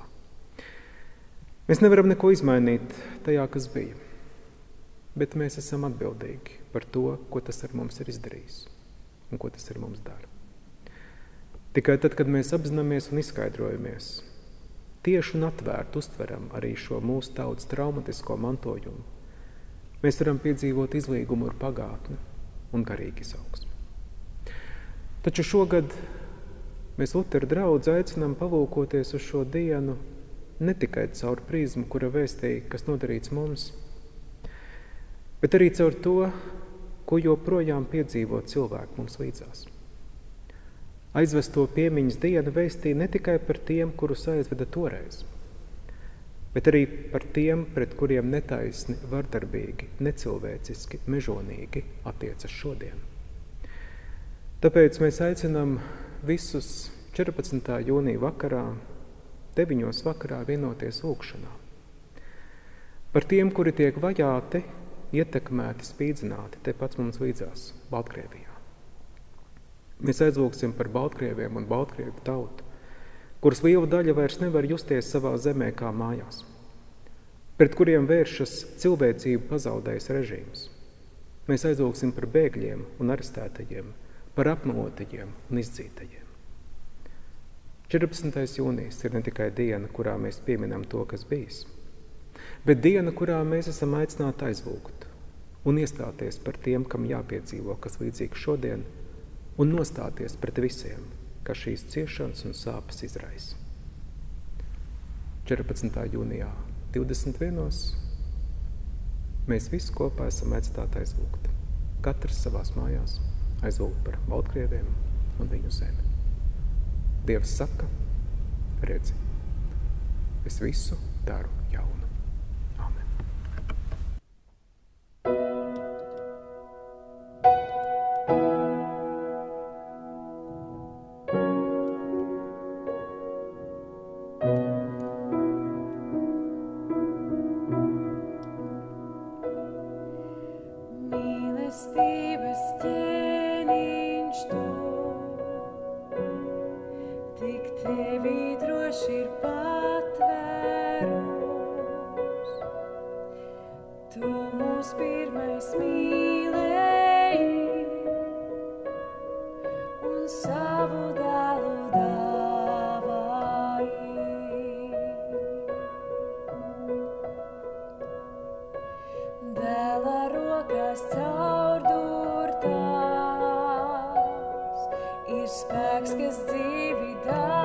Mēs nevaram neko izmainīt tajā, kas bija, bet mēs esam atbildīgi par to, ko tas ar mums ir izdarījis un ko tas ar mums dara. Tikai tad, kad mēs apzināmies un izskaidrojamies, tieši un atvērti uztveram arī šo mūsu tautas traumatisko mantojumu, mēs varam piedzīvot izlīgumu ar pagātni un garīgi izaugsmi. Taču šogad mēs Lutera draudzi aicinām palūkoties uz šo dienu ne tikai caur prizmu, kura vēstīja, kas nodarīts mums, bet arī caur to, ko joprojām piedzīvo cilvēki mums līdzās. Aizvesto piemiņas dienu vēstīja ne tikai par tiem, kurus aizveda toreiz, bet arī par tiem, pret kuriem netaisni, vardarbīgi, necilvēciski, mežonīgi attiecas šodien. Tāpēc mēs aicinām visus četrpadsmitā jūnija vakarā, deviņos vakarā vienoties lūgšanā. Par tiem, kuri tiek vajāti, ietekmēti, spīdzināti, te pats mums līdzās, Baltkrievijā. Mēs aizlūgsim par Baltkrieviem un Baltkrievu tautu, kuras liela daļa vairs nevar justies savā zemē kā mājās, pret kuriem vēršas cilvēcību pazaudējis režīms. Mēs aizlūgsim par bēgļiem un arestētajiem, par apmelotajiem un izdzītajiem. četrpadsmitais jūnijas ir ne tikai diena, kurā mēs pieminam to, kas bijis, bet diena, kurā mēs esam aicināti aizlūgt un iestāties par tiem, kam jāpiedzīvo, kas līdzīgi šodien, un nostāties pret visiem, kas šīs ciešanas un sāpes izraisa. četrpadsmitā jūnijā divdesmit vienos mēs visi kopā esam aicināti aizlūgt. Katrs savās mājās aizlūgt par Baltkrieviem un viņu zemi. Dievs saka, redzi, es visu daru jaunu. Amen. Mīlestības ķēniņš tu, tik tevi droši ir patvērus. Tu mūs pirmais mīlēji un savu dēlu dāvāji. Dēla rokas caurdurtās ir spēks, kas dzīvi dāvā.